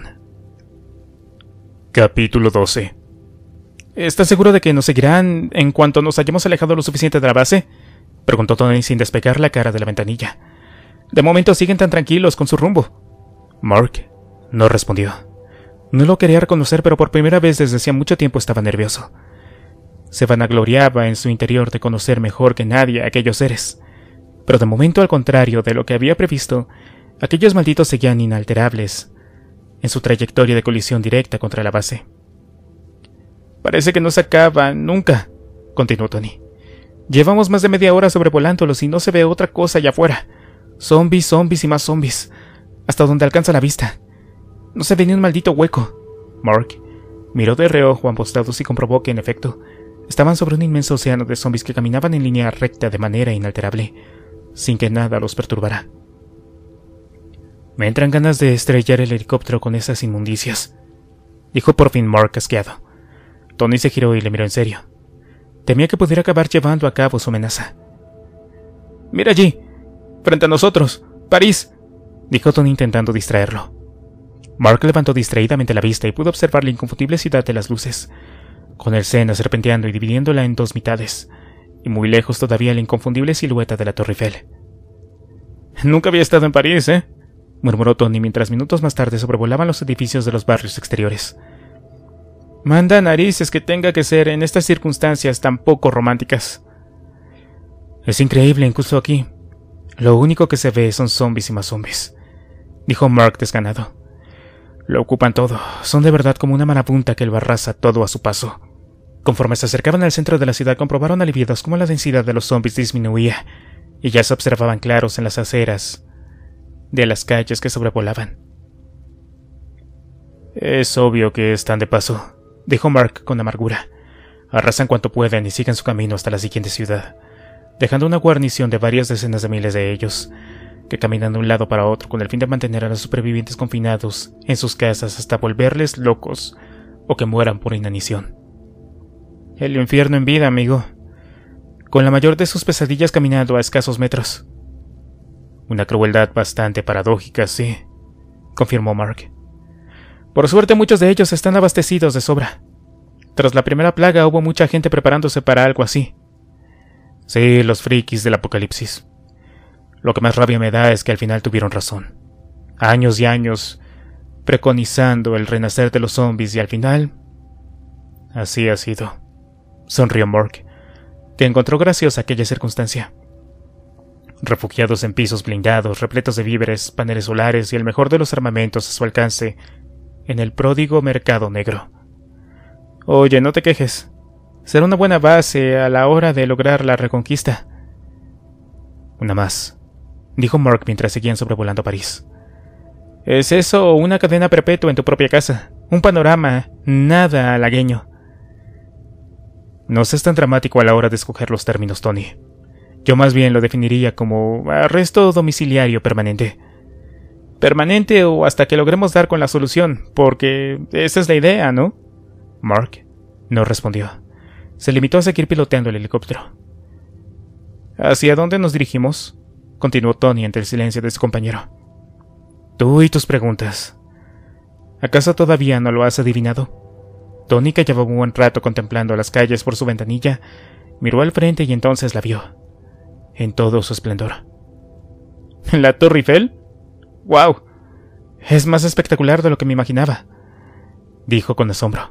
Capítulo doce. ¿Estás seguro de que nos seguirán en cuanto nos hayamos alejado lo suficiente de la base? Preguntó Tony sin despegar la cara de la ventanilla. De momento siguen tan tranquilos con su rumbo. Mark no respondió. No lo quería reconocer, pero por primera vez desde hacía mucho tiempo estaba nervioso. Se vanagloriaba en su interior de conocer mejor que nadie a aquellos seres. Pero de momento, al contrario de lo que había previsto, aquellos malditos seguían inalterables en su trayectoria de colisión directa contra la base. Parece que no se acaba nunca, continuó Tony. Llevamos más de media hora sobrevolándolos y no se ve otra cosa allá afuera. Zombies, zombies y más zombies, hasta donde alcanza la vista. No se ve ni un maldito hueco. Mark miró de reojo a ambos lados y comprobó que, en efecto, estaban sobre un inmenso océano de zombies que caminaban en línea recta de manera inalterable, sin que nada los perturbara. Me entran ganas de estrellar el helicóptero con esas inmundicias, dijo por fin Mark asqueado. Tony se giró y le miró en serio. Temía que pudiera acabar llevando a cabo su amenaza. «Mira allí, frente a nosotros, París», dijo Tony intentando distraerlo. Mark levantó distraídamente la vista y pudo observar la inconfundible ciudad de las luces, con el Sena serpenteando y dividiéndola en dos mitades, y muy lejos todavía la inconfundible silueta de la Torre Eiffel. «Nunca había estado en París, ¿eh?», murmuró Tony mientras minutos más tarde sobrevolaban los edificios de los barrios exteriores. «Manda narices que tenga que ser en estas circunstancias tan poco románticas». «Es increíble, incluso aquí. Lo único que se ve son zombies y más zombies», dijo Mark desganado. «Lo ocupan todo. Son de verdad como una marabunta que lo arrasa todo a su paso». Conforme se acercaban al centro de la ciudad, comprobaron aliviados cómo la densidad de los zombies disminuía, y ya se observaban claros en las aceras de las calles que sobrevolaban. «Es obvio que están de paso», dijo Mark con amargura. «Arrasan cuanto pueden y siguen su camino hasta la siguiente ciudad, dejando una guarnición de varias decenas de miles de ellos, que caminan de un lado para otro con el fin de mantener a los supervivientes confinados en sus casas hasta volverles locos o que mueran por inanición. El infierno en vida, amigo, con la mayor de sus pesadillas caminando a escasos metros». «Una crueldad bastante paradójica, sí», confirmó Mark. «Por suerte muchos de ellos están abastecidos de sobra. Tras la primera plaga hubo mucha gente preparándose para algo así. Sí, los frikis del apocalipsis. Lo que más rabia me da es que al final tuvieron razón. Años y años preconizando el renacer de los zombies y al final... así ha sido», sonrió Mark, que encontró graciosa aquella circunstancia. Refugiados en pisos blindados, repletos de víveres, paneles solares y el mejor de los armamentos a su alcance, en el pródigo mercado negro. «Oye, no te quejes. Será una buena base a la hora de lograr la reconquista». Una más, dijo Mark mientras seguían sobrevolando París. ¿Es eso una cadena perpetua en tu propia casa? Un panorama nada halagueño. No seas tan dramático a la hora de escoger los términos, Tony. Yo más bien lo definiría como arresto domiciliario permanente. Permanente o hasta que logremos dar con la solución, porque esa es la idea, ¿no? Mark no respondió. Se limitó a seguir piloteando el helicóptero. ¿Hacia dónde nos dirigimos?, continuó Tony ante el silencio de su compañero. Tú y tus preguntas. ¿Acaso todavía no lo has adivinado? Tony, que llevaba un buen rato contemplando las calles por su ventanilla, miró al frente y entonces la vio, en todo su esplendor. ¿La Torre Eiffel? ¡Wow! Es más espectacular de lo que me imaginaba, dijo con asombro.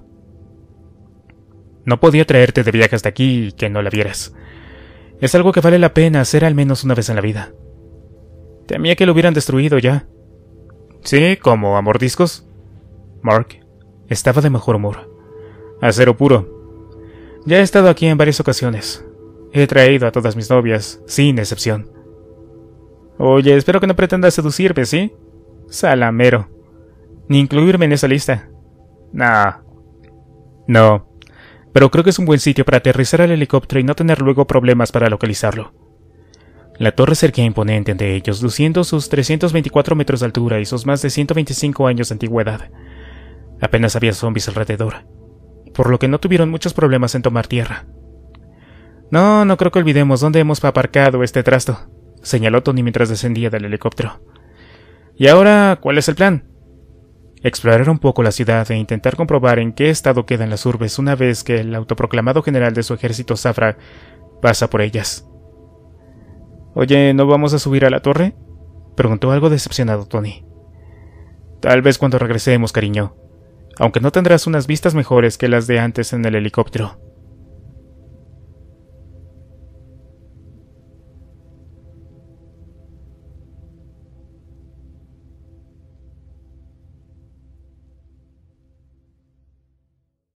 No podía traerte de viaje hasta aquí y que no la vieras. Es algo que vale la pena hacer al menos una vez en la vida. Temía que lo hubieran destruido ya. ¿Sí? ¿Como a mordiscos? Mark estaba de mejor humor. Acero puro. Ya he estado aquí en varias ocasiones. He traído a todas mis novias, sin excepción. Oye, espero que no pretendas seducirme, ¿sí? Salamero. Ni incluirme en esa lista. Nah. No. Pero creo que es un buen sitio para aterrizar el helicóptero y no tener luego problemas para localizarlo. La torre se erguía imponente ante ellos, luciendo sus trescientos veinticuatro metros de altura y sus más de ciento veinticinco años de antigüedad. Apenas había zombies alrededor, por lo que no tuvieron muchos problemas en tomar tierra. No, no creo que olvidemos dónde hemos aparcado este trasto, señaló Tony mientras descendía del helicóptero. ¿Y ahora cuál es el plan? Explorar un poco la ciudad e intentar comprobar en qué estado quedan las urbes una vez que el autoproclamado general de su ejército Zafra pasa por ellas. Oye, ¿no vamos a subir a la torre?, preguntó algo decepcionado Tony. Tal vez cuando regresemos, cariño, aunque no tendrás unas vistas mejores que las de antes en el helicóptero.